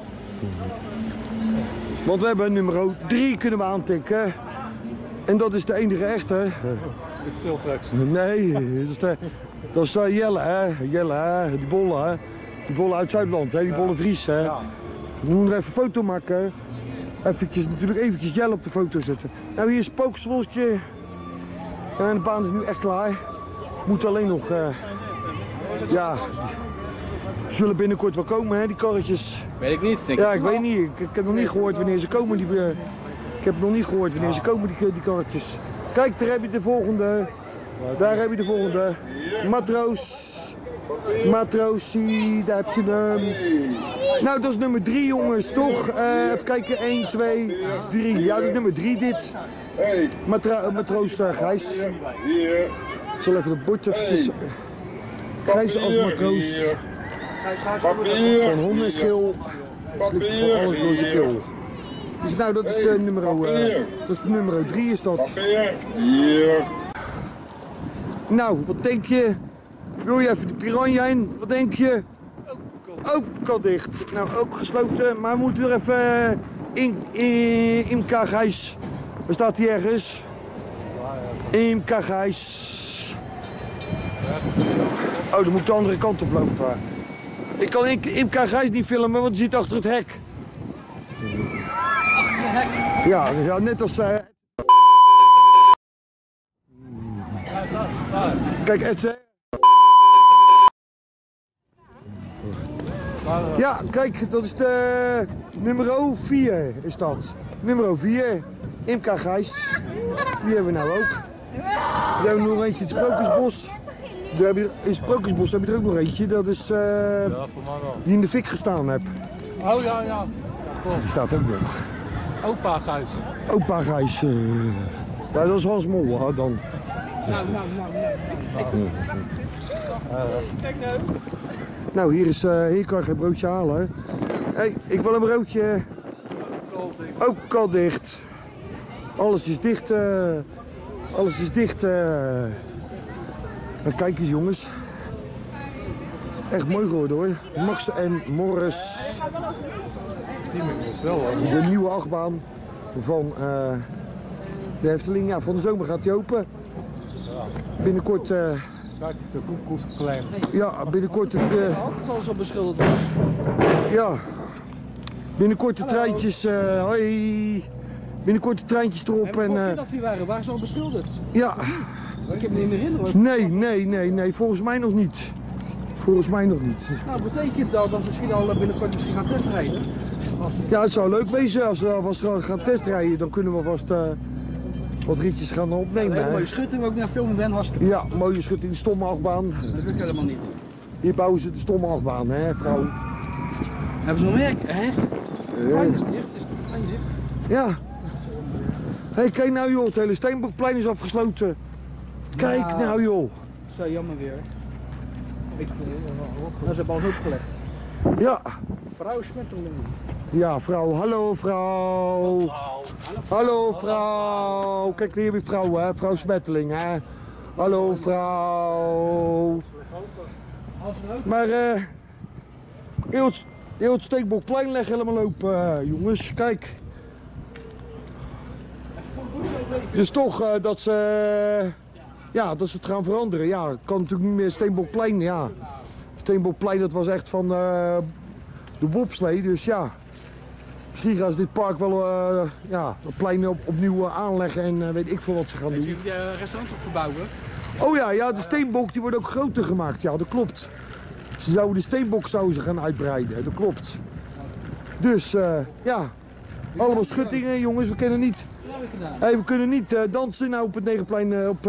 Want we hebben nummer 3 kunnen we aantikken. En dat is de enige echte. Het is Siltrax. Nee, dat is Jelle, hè. Jelle, hè. Die bollen, hè. Die bollen uit Zuidland, hè. Die bollen Vries, hè. Ja. We moeten er even een foto maken. Natuurlijk eventjes Jelle op de foto zetten. Nou, hier is het spookslotje. En de baan is nu echt klaar. Moet alleen nog... ja, zullen binnenkort wel komen, hè, die karretjes. Weet ik niet. Ja, ik weet niet. Ik heb nog niet gehoord wanneer ze komen. Ik heb nog niet gehoord wanneer ze komen, die karretjes. Kijk, daar heb je de volgende. Daar heb je de volgende. Matroos. Matroosie, daar heb je hem. Nou, dat is nummer 3, jongens, toch? Even kijken, 1, 2, 3. Ja, dat is nummer 3, dit. Matroos Gijs. Ik zal even de bord even... Gijs als matroos. Van honden en schil. Slikt van alles door zijn keel. Dus nou, dat is de nummer 3 is dat. Nou, wat denk je? Wil je even de piranha in? Wat denk je? Ook al dicht. Nou, ook gesloten, maar we moeten er even in Gijs. Waar staat hij ergens? In Gijs. Oh, dan moet ik de andere kant op lopen. Ik kan Imka Gijs niet filmen, want die zit achter het hek. Achter het hek? Ja, net als... Kijk, Ed. Ja, kijk, dat is de nummer 4 is dat. Nummer 4, Imka Gijs. Die hebben we nou ook. We hebben nog eentje in het Sprookjesbos. In het Sprookjesbos heb je er ook nog eentje. Dat is Ja, voor mij wel. die in de fik gestaan heb. Oh ja, ja. Die staat ook nog. Opa Gijs. Opa Gijs. Ja, dat is Hans Mol, hè, dan. Nou. Nou, hier kan je geen broodje halen. Hé, ik wil een broodje. Ook al dicht. Alles is dicht. Alles is dicht. Maar kijk eens, jongens. Echt mooi geworden, hoor. Max en Morris. Die is wel hoor. De nieuwe achtbaan van De Efteling, ja, van de zomer gaat hij open. Binnenkort... Kijk, de koekoes klein. ja, binnenkort het... Het al zo beschilderd was. ja. Binnenkort de treintjes... hoi. Binnenkort de treintjes erop En en... keer dat we waren ze al beschilderd. ja. Ik heb me niet meer herinneren. Nee. Volgens mij nog niet. Volgens mij nog niet. Nou, betekent dat we misschien al binnenkort gaan testrijden? Ja, het zou leuk wezen als we gaan testrijden. Dan kunnen we vast wat ritjes gaan opnemen. Een Hè? mooie schutting waar ik naar filmen ben, hartstikke. Ja, mooie schutting, de stomme achtbaan. Dat lukt helemaal niet. Hier bouwen ze de stomme achtbaan, hè, vrouw? Hebben ze nog meer? Hè? Het plein is dicht. Is het plein dicht? Ja. Hé, kijk nou joh, het hele Steenbokplein is afgesloten. Kijk nou joh. Zo jammer weer. Nou, ze hebben alles opgelegd. Ja. Vrouw Smetterling. Ja, vrouw. Hallo vrouw. Hallo vrouw. Kijk, hier heb je vrouw, hè. Vrouw Smetteling, hè. Hallo vrouw. Maar heel het Steenbokplein leggen helemaal open, jongens. Kijk. Dus toch dat ze het gaan veranderen. Ja, kan natuurlijk niet meer Steenbokplein, ja. Steenbokplein, dat was echt van de bobslee, dus ja. Misschien gaan ze dit park wel, het plein opnieuw aanleggen en weet ik veel wat ze gaan doen. Zie je het restaurant ook verbouwen? Oh ja, de Steenbok die wordt ook groter gemaakt, ja, dat klopt. Ze zouden de Steenbok gaan uitbreiden, dat klopt. Dus ja, allemaal schuttingen, jongens, we kunnen niet. Hey, we kunnen niet dansen nou op het Negenplein, op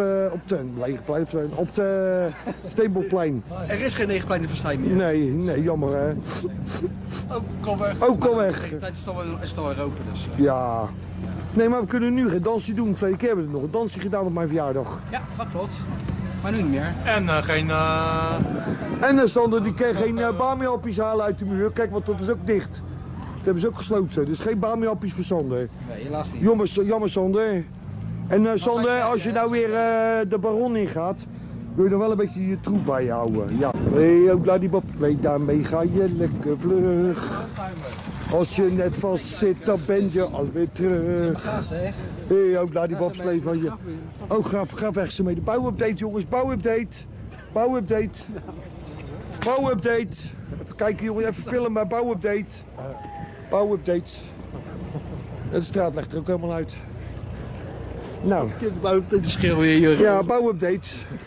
het Steenbokplein. Er is geen Negenplein in Verstijn meer. Nee, jammer hè. Ook kom weg. Ook al weg. De tijd is het alweer open, dus. Ja. Nee, maar we kunnen nu geen dansje doen. Vorige keer hebben we nog een dansje gedaan op mijn verjaardag. Ja, dat klopt. Maar nu niet meer. En geen... En Sander die kan geen bamiappies halen uit de muur. Kijk, want dat is ook dicht. Dat hebben ze ook gesloten. Dus geen bamiappies voor Sander. Nee, helaas niet. Jammer Sander. En Sander, als je nou weer de Baron ingaat, wil je dan wel een beetje je troep bij je houden. Ja. Hey, ook die Bob, daarmee ga je lekker vlug. Als je net vast zit, dan ben je alweer terug. Hey, ook die bobslee van je. Oh, ga weg ze mee. De bouwupdate, jongens. Bouwupdate. Even kijken, jongens. Even filmen. Bouwupdate. De straat legt er ook helemaal uit. Nou. Dit bouwupdate schreeuw weer, Jurgen. Ja, bouwupdate.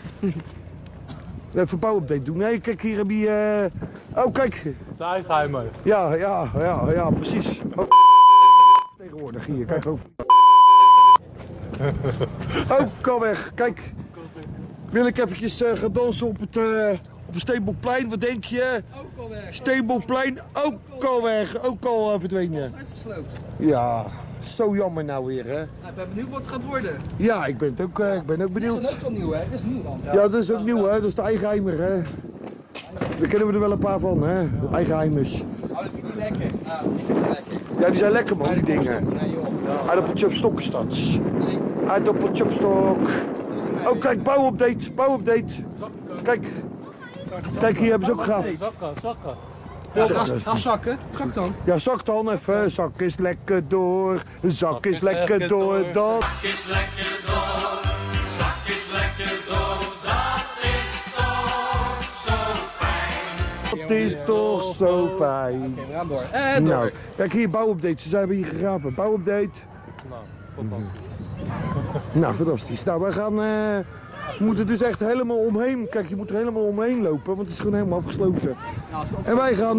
Even bouwupdate doen. Nee, kijk, hier heb je... Oh, kijk. Daar ga je mee. Ja, precies. Oh. Tegenwoordig hier, kijk over. Oh, kom weg. Kijk. Wil ik eventjes gaan dansen op het Steenbokplein. Wat denk je? Ook al weg. Steenbokplein, ook al weg. Ook al verdwenen. Ja, zo jammer nou weer, hè. Nou, ik ben benieuwd wat het gaat worden. Ja, ik ben ook benieuwd. Dat is ook al nieuw, hè? Dat is nieuw dan. Ja, dat is ook nieuw, hè. Dat is de Eigenheimer, hè. Daar kennen we er wel een paar van, hè. De Eigenheimers. Oh, dat vind ik niet lekker. Ah, die vind ik lekker. Ja, die zijn lekker, man, die dingen. Nee, joh. Aardappeltje op stok is dat. Nee. Aardappeltje op stok. Oh, kijk, bouwupdate. Kijk, hier hebben ze ook gaaf. Zakken. Ga zakken. Zak dan. Ja, zak dan even. Zak is lekker door. Zak is lekker door. Dat is lekker door. Zak is lekker door. Dat is toch zo fijn. Dat is toch zo fijn. Oké, we gaan door. En door. Nou, kijk hier, bouwupdate. Ze hebben hier gegraven. Bouwupdate. Nou, fantastisch. Nou, we gaan... We moeten dus echt helemaal omheen. Kijk, je moet er helemaal omheen lopen, want het is gewoon helemaal afgesloten. En wij gaan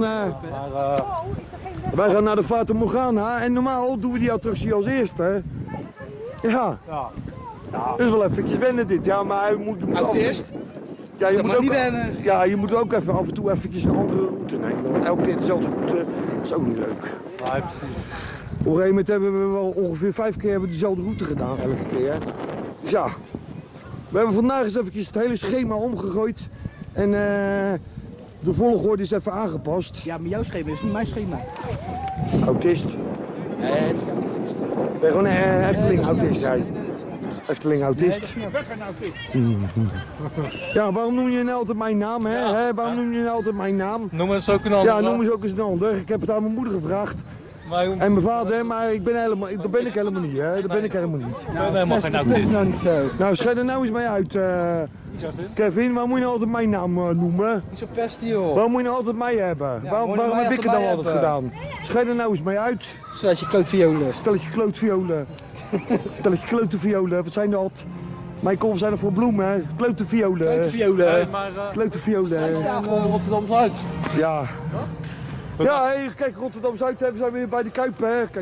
naar de Fata Morgana. En normaal doen we die attractie als eerste. Ja. Dus wel eventjes wennen dit. Ja, maar hij moet... Autist? Ja, je moet ook, niet wennen. ja, je moet ook even af en toe eventjes een andere route nemen. Want elke keer dezelfde route is ook niet leuk. Ja, precies. Op een gegeven moment hebben we wel ongeveer 5 keer dezelfde route gedaan, elke keer. Dus ja. We hebben vandaag eens eventjes het hele schema omgegooid en de volgorde is even aangepast. Ja, maar jouw schema is niet mijn schema. Autist. Nee, dat is niet autistisch. Ben je gewoon Efteling-autist, jij? Efteling-autist. Ik ben een autist. Ja, waarom noem je nou altijd mijn naam, hè? Waarom noem je nou altijd mijn naam? Noem eens ook een ander. Ja, noem eens ook eens een ander. Ik heb het aan mijn moeder gevraagd. En mijn vader, maar ik ben helemaal, dat ben ik helemaal niet, hè. Dat ben ik helemaal niet. Ik ben helemaal geen Dat is autist. nou niet zo. Nou, schrijf er nou eens mee uit. Kevin, waar moet je nou altijd mijn naam noemen? Niet zo pesten, joh. Waarom moet je nou altijd mij hebben? Ja, waarom moet je waarom mij heb ik het altijd nou mij altijd hebben? gedaan? Schrijf er nou eens mee uit. Zoals je klootviolen. Stelletje klootviolen. Stelletje klootviolen, wat zijn dat? Mijn kolven zijn er voor bloemen, hè? Klootviolen. Klootviolen. Maar Klootviolen. Rotterdam-Zuid. Ja. Ja, hey, kijk, Rotterdam-Zuid hebben ze weer bij de Kuip, hè. Kijk.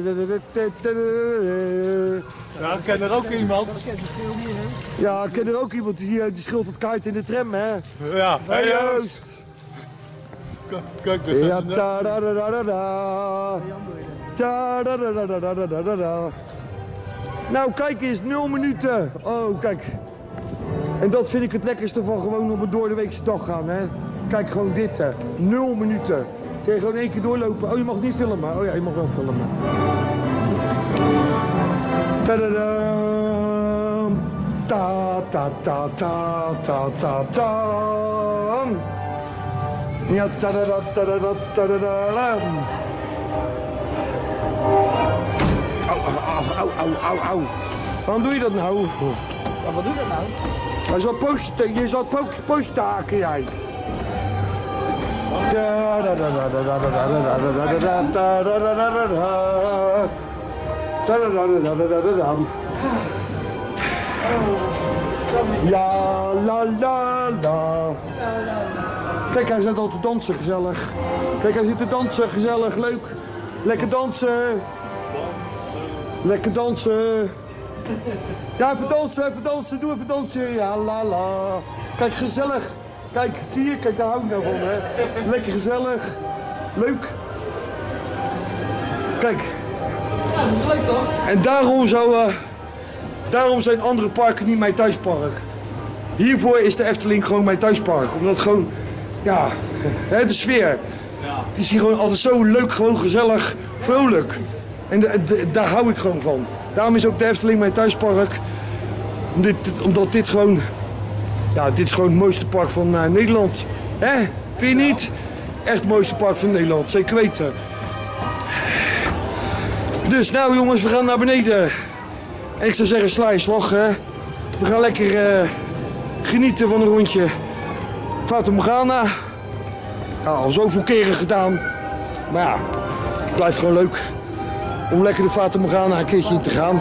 Ja, ik ken er ook iemand. Ja, ik ken er ook iemand die schildert het kaart in de tram, hè. Ja, Hey, Joost. Kijk, dus Ja, ta-da-da-da-da-da. Ta-da-da-da-da-da-da-da. Nou, kijk eens, 0 minuten. Oh, kijk. En dat vind ik het lekkerste van gewoon op een doordeweekse dag gaan, hè. Kijk, gewoon dit, hè. 0 minuten. Kun je gewoon 1 keer doorlopen. Oh, je mag niet filmen. Oh ja, je mag wel filmen. Ta-da-dam. Ta-ta-ta-ta-ta-ta-ta. Ja, ta-da-da-ta-da-da-ta-da-da-lam. Au. Waarom doe je dat nou? Ja, wat doe je dat nou? Je zat pootje te haken, jij. Ja, la la la. Kijk, hij zit al te dansen, gezellig. Kijk, hij zit te dansen, gezellig, leuk. Lekker dansen. Lekker dansen. Ja, even dansen, doe even dansen. Ja, la la. Kijk, gezellig. Kijk, zie je? Kijk, daar hou ik nou van, hè. Lekker gezellig. Leuk. Kijk. Ja, dat is leuk toch? En daarom zijn andere parken niet mijn thuispark. Hiervoor is de Efteling gewoon mijn thuispark. Omdat gewoon, ja, de sfeer. Die is hier gewoon altijd zo leuk, gewoon gezellig, vrolijk. En daar hou ik gewoon van. Daarom is ook de Efteling mijn thuispark. Omdat dit gewoon, ja, dit is gewoon het mooiste park van Nederland. Hè? Vind je niet? Echt het mooiste park van Nederland, zeker weten. Dus nou jongens, we gaan naar beneden. En ik zou zeggen, sla je slag, hè. We gaan lekker genieten van een rondje Fata Morgana. Ja, al zoveel keren gedaan. Maar ja, het blijft gewoon leuk om lekker de Fata Morgana een keertje in te gaan.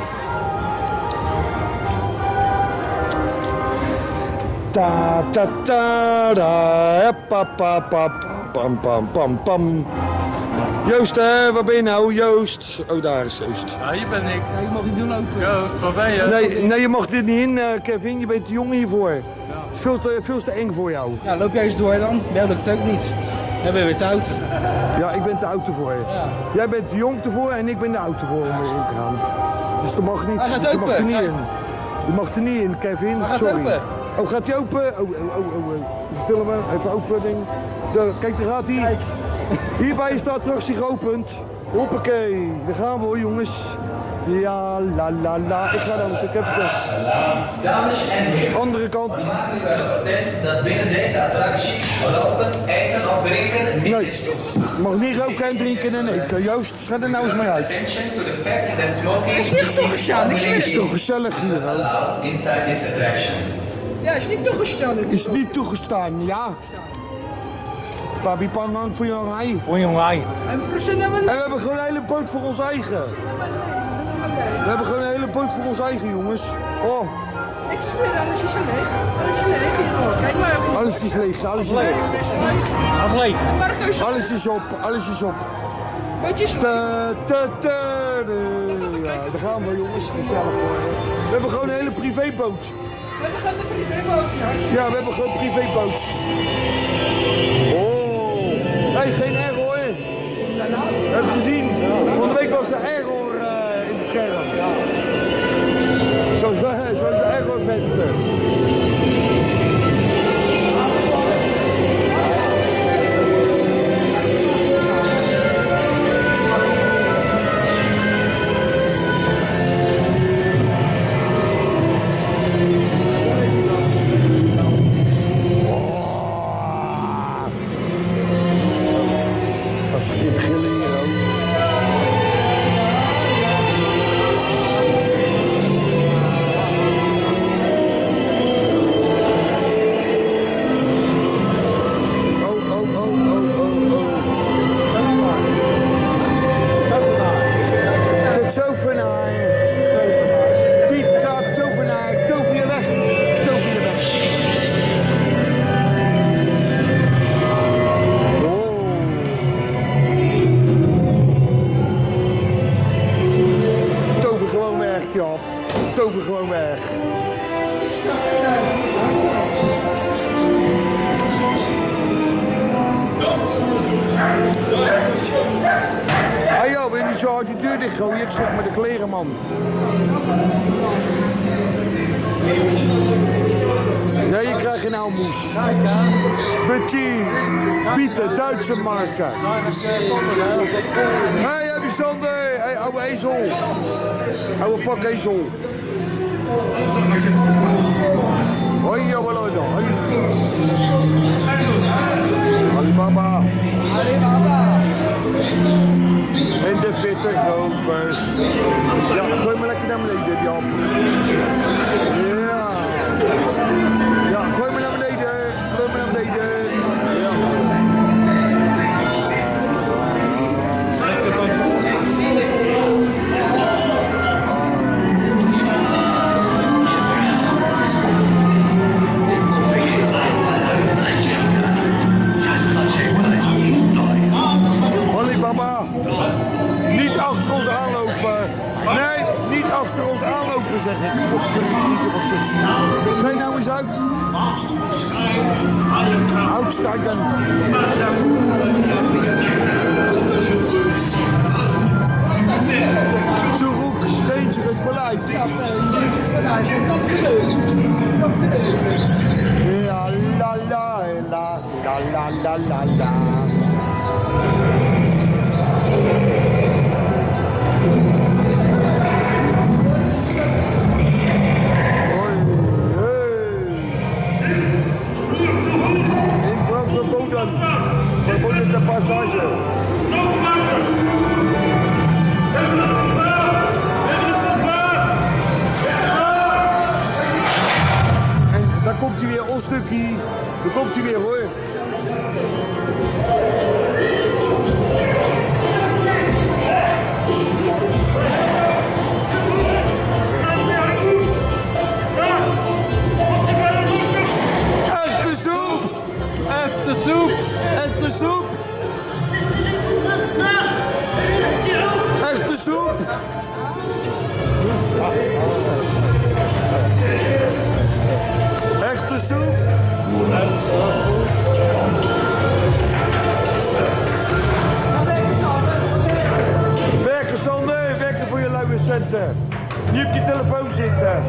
Ta ta ta da, pa pa pa pam pam pam pam. Joost, waar ben je nou? Joost. Oh, daar is Joost. Ja, hier ben ik. Ja, je mag niet doen lopen. Joost, waar ben je? Nee, je mag dit niet in, Kevin. Je bent te jong hiervoor. Het is veel te eng voor jou. Ja, loop jij eens door dan? Bij jou lukt het ook niet. Dan ben je weer te oud. Ja, ik ben te oud ervoor. Ja. Jij bent te jong ervoor en ik ben te oud ervoor om erin te gaan. Dus dat mag niet. Hij gaat Dus je mag er open. niet Kijk. in. Je mag er niet in, Kevin. Hij gaat Sorry. open. Oh, gaat hij open? Oh. Even filmen, even open ding. Kijk, daar gaat hij. Hierbij is de attractie geopend. Hoppakee, daar gaan we hoor jongens. Ja, la la la. Ik ga dan, ik heb het. Dames en heren, Andere kant. we maken u erop attent dat binnen deze attractie roken, eten of drinken niet is toegestaan. Mag niet roken en drinken en eten. Joost, schrijf er nou eens mee uit. Attention to the fact that smoking Is niet toegestaan, Het is toch gezellig hier, hè? allowed inside this attraction. Ja, is niet toegestaan. Is niet toegestaan, ja. Papi Panang voor jou rij. Voor je mij. En we hebben gewoon een hele boot voor ons eigen. We hebben gewoon een hele boot voor ons eigen, jongens. Oh, Ik zweer, alles is leeg. Alles is leeg. Oh, kijk maar. alles is leeg, alles is leeg. Afleid. Marcus, Alles is op, alles is op. bootjes. Ja, daar gaan we, jongens. Gezellig hoor. We hebben gewoon een hele privéboot. We gaan de privébootje. Ja, we hebben gewoon een privéboot. Oh. Nee, geen error. Heb je gezien? Van de week was de error in het scherm. Zoals de error venster. weg. Hey joh, wil je niet zo hard die deur dichtgooien? Ik zeg met de kleren, man. Nee, je krijgt geen aalmoes. Petit, Pieter, Duitse marken. Hey, heb je Sander? Hey, oude ezel. Oude pak ezel. Hoi, jongen, Leute. Alibaba. En de fitte rovers. Ja, gooi maar lekker naar beneden, Jan. Ja. Ja, gooi maar naar beneden. Gooi maar naar beneden. Ja. Alibaba, niet achter ons aanlopen. Nee, niet achter ons aanlopen, zeg ik. Schijn nou eens uit. Uitstijgen. Zoek, steentje, het verlijf. Ja, la la la la la la la. Verboden de passage. En daar komt hij weer, ons stukje. Daar komt hij weer, hoor. Echte soep! Echte soep! Echte soep! Echte soep! Echte soep! Werken, Sander, werken voor je luie centen. Niet op je telefoon zitten.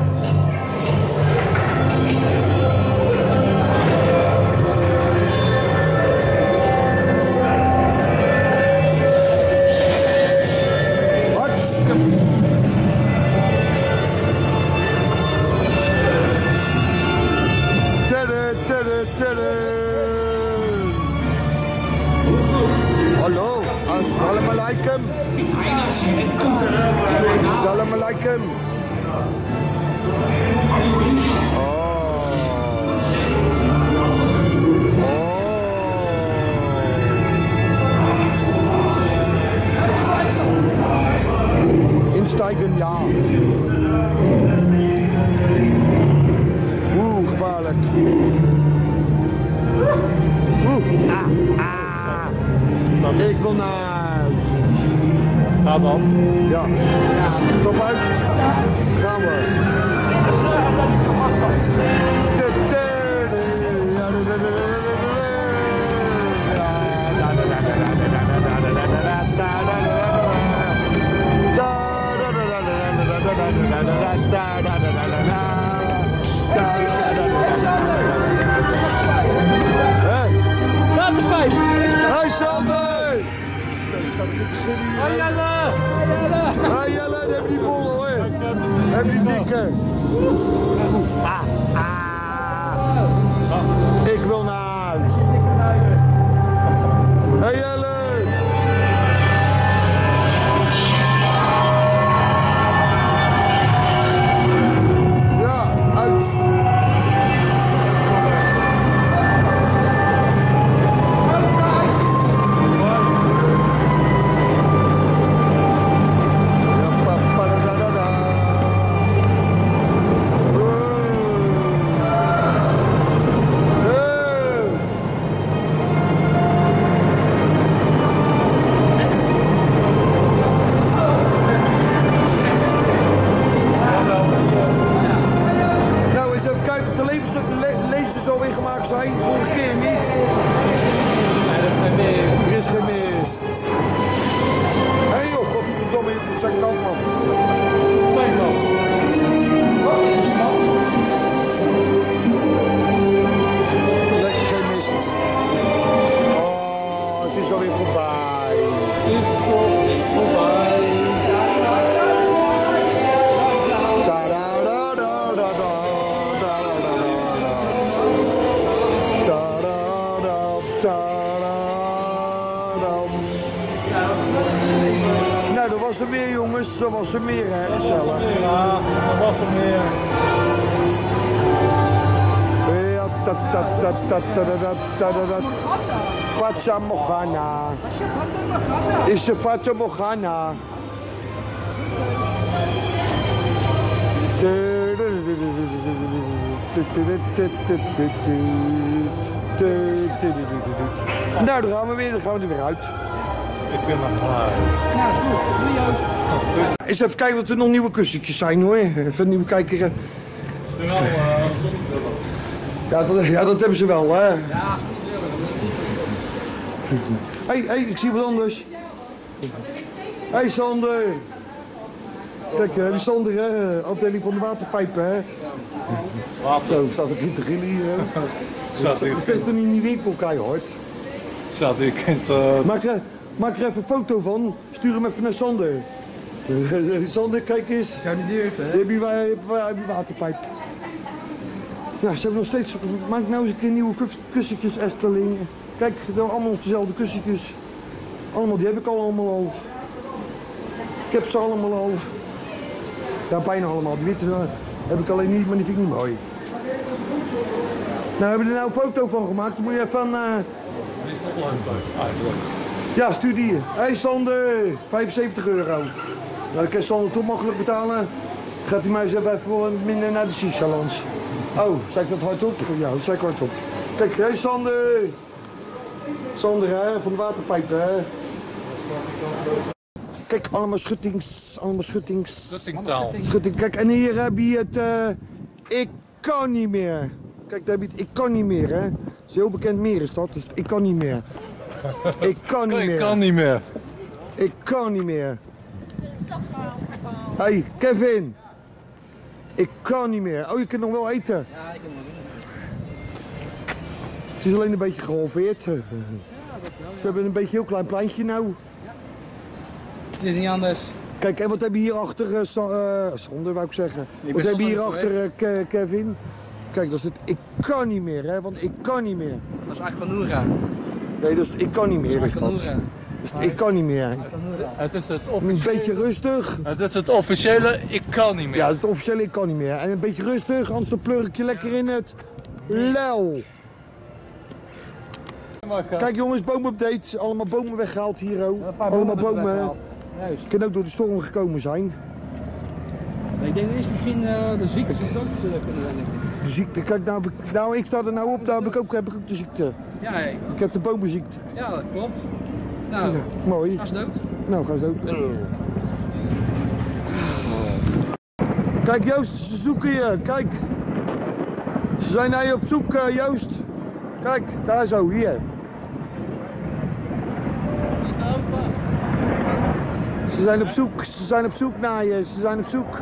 Hallo, assalamualaikum. Assalamualaikum. Insteigen, ja. Gevaarlijk. Ik wil naar huis. Ga dan. Ja. Stop uit. Gaan we. Laat de pijp! Hey Sander! Hoi Jelle! Hey Jelle, heb die bolle hoor! Heb die dikke! Ik wil naar huis! Hey Jelle! Ja, uit! was er meer, hè? Gezellig. Ja, dat was er meer. Ja, Fata Morgana. Is de Fata Morgana. Nou, daar gaan we weer, dan gaan we er weer uit. Ik ben er klaar. Ja, is goed. Doe Joost. Eens even kijken wat er nog nieuwe kussentjes zijn hoor. Even nieuwe kijken. Ja, dat hebben ze wel hè. Ja, Hey, ik zie wat anders. Hey Sander. Kijk, die Sander hè, afdeling van de waterpijpen hè. Zo, staat het in te gillen hier hè. Dat zegt er niet in die winkel keihard. Zat ik in het... Maak er even een foto van, stuur hem even naar Sander. Sander, kijk eens. zou niet duur hè? Heb je waterpijp. Nou, ze hebben nog steeds... Maak nou eens een keer nieuwe kussentjes, Esteling. Kijk, ze hebben allemaal dezelfde kussentjes. Allemaal, die heb ik allemaal al. Ik heb ze allemaal al. Ja, bijna allemaal. Die witte heb ik alleen niet, maar die vind ik niet mooi. Nou, hebben we er nou een foto van gemaakt. Dan moet je even... Die is nog leuk eigenlijk. Ja, stuur die. Hey Sander, €75. Nou, dan kan Sander toch makkelijk betalen. Gaat hij mij eens even wat minder naar de Siesalons. Oh, zei ik dat hardop? Ja, dat zei ik hardop. Kijk, hey Sander. Sander, hè, van de waterpijpen, hè. Kijk, allemaal schuttings. Schuttingtaal. Schutting. Kijk, en hier heb je het ik kan niet meer. Kijk, daar heb je het ik kan niet meer, hè. Dat is een heel bekend meer is dat, dus ik kan niet meer. Ik kan niet meer. Ik kan niet meer. Ik kan niet meer. Hey, Kevin. Ik kan niet meer. Oh, je kunt nog wel eten. Ja, ik heb nog niet. Het is alleen een beetje gehalveerd. Ze hebben een beetje een heel klein pleintje nou. Het is niet anders. Kijk, en wat heb je hier achter, Sander wou ik zeggen. Wat heb je hier achter, Kevin? Kijk, dat is het ik kan niet meer, hè, want ik kan niet meer. Dat is eigenlijk van Noora. Nee, dat is het ik kan niet meer. Dat is van Noora. Dus ik kan niet meer. Het is het Een officiële... beetje rustig. Het is het officiële ik kan niet meer. Ja, dat is het officiële ik kan niet meer. En een beetje rustig, anders dan pleur ik je lekker in het lel. Kijk jongens, boomupdate. Allemaal bomen weggehaald hier ook. Allemaal bomen. Juist. Kunnen ook door de storm gekomen zijn. Ik denk dat is misschien de ziekte dood kunnen zijn. De ziekte, kijk nou, ik sta er nou op, daar heb ik ook de ziekte. Ja, hey. Ik heb de bomenziekte. Ja, dat klopt. Nou, mooi. ga ze dood. Nou, ga ze dood. Kijk Joost, ze zoeken je, kijk. Ze zijn naar je op zoek, Joost. Kijk, daar zo, hier. Ze zijn op zoek naar je, ze zijn op zoek.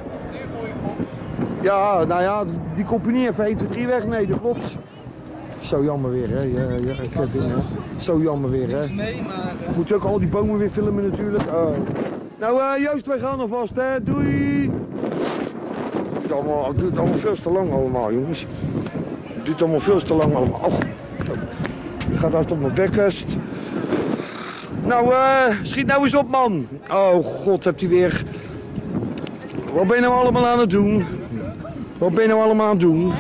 Ja, nou ja, die komt je niet even 1, 2, 3 weg, nee, dat klopt. Zo jammer weer, hè, Kevin, hè. Zo jammer weer, hè. Moet je ook al die bomen weer filmen natuurlijk. Oh. Nou Joost, wij gaan alvast, hè, doei! Het duurt allemaal veel te lang allemaal, jongens. Het duurt allemaal veel te lang allemaal. Oh. Het gaat uit op mijn bekkest. Nou, schiet nou eens op, man. Oh god, hebt hij weer. Wat ben je nou allemaal aan het doen? Wat ben je nou allemaal aan het doen?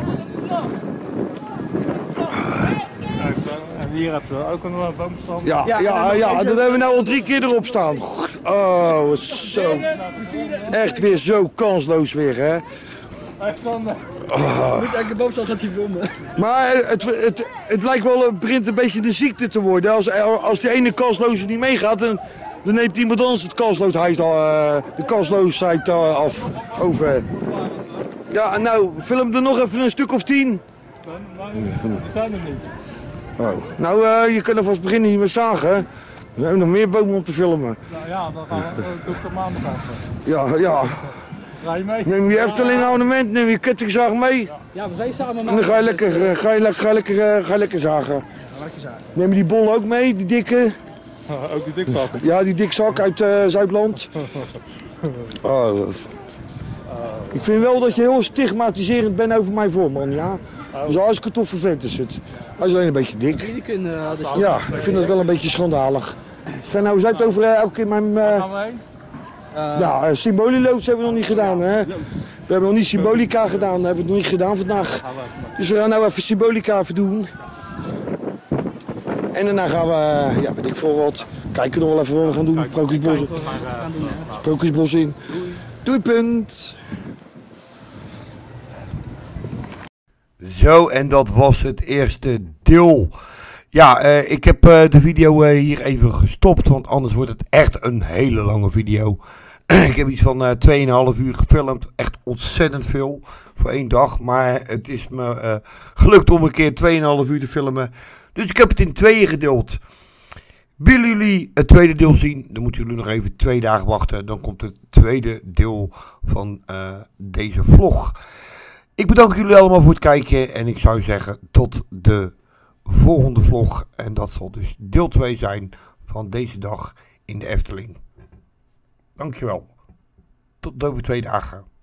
En hier hebben ze ook een boomstam. Ja, dat hebben we nou al 3 keer erop staan. Oh, zo. Echt weer zo kansloos weer, hè. Echt Sander. Oh. Moet eigenlijk de boomstam gaat hij filmen. Maar het lijkt wel, het begint een beetje de ziekte te worden. Als die ene kansloze niet meegaat, dan neemt iemand anders de kansloosheid af. Over. Ja, nou, film er nog even een stuk of 10. Die zijn er niet. Oh. Nou, je kunt alvast beginnen hier met zagen. We hebben nog meer bomen om te filmen. Nou ja, dan gaan we op maandag af. Ja. Ga je mee? Neem je Efteling abonnement, neem je kettingzaag mee. Ja, we zijn samen. En dan ga je lekker zagen. Neem je die bol ook mee, die dikke? Ook die dikzak? Ja, die dikzak uit Zuidland. Oh. Ik vind wel dat je heel stigmatiserend bent over mijn voorman, ja. Dus als ik een toffe vent is het. Hij is alleen een beetje dik. Ja, ik vind dat wel een beetje schandalig. Ga nou eens uit over elke keer mijn... Waar gaan we heen? Ja, Symboliloods hebben we nog niet gedaan, hè? We hebben nog niet Symbolica gedaan, dat hebben we nog niet gedaan vandaag. Dus we gaan nou even Symbolica even doen. En daarna gaan we, ja, weet ik veel wat, kijken nog wel even wat we gaan doen. Sprookjesbos in. Doei, punt. Zo, en dat was het eerste deel. Ja, ik heb de video hier even gestopt, want anders wordt het echt een hele lange video. Ik heb iets van 2,5 uur gefilmd, echt ontzettend veel voor 1 dag. Maar het is me gelukt om een keer 2,5 uur te filmen. Dus ik heb het in 2 gedeeld. Willen jullie het tweede deel zien? Dan moeten jullie nog even 2 dagen wachten. Dan komt het tweede deel van deze vlog. Ik bedank jullie allemaal voor het kijken. En ik zou zeggen tot de volgende vlog. En dat zal dus deel 2 zijn van deze dag in de Efteling. Dankjewel. Tot over 2 dagen.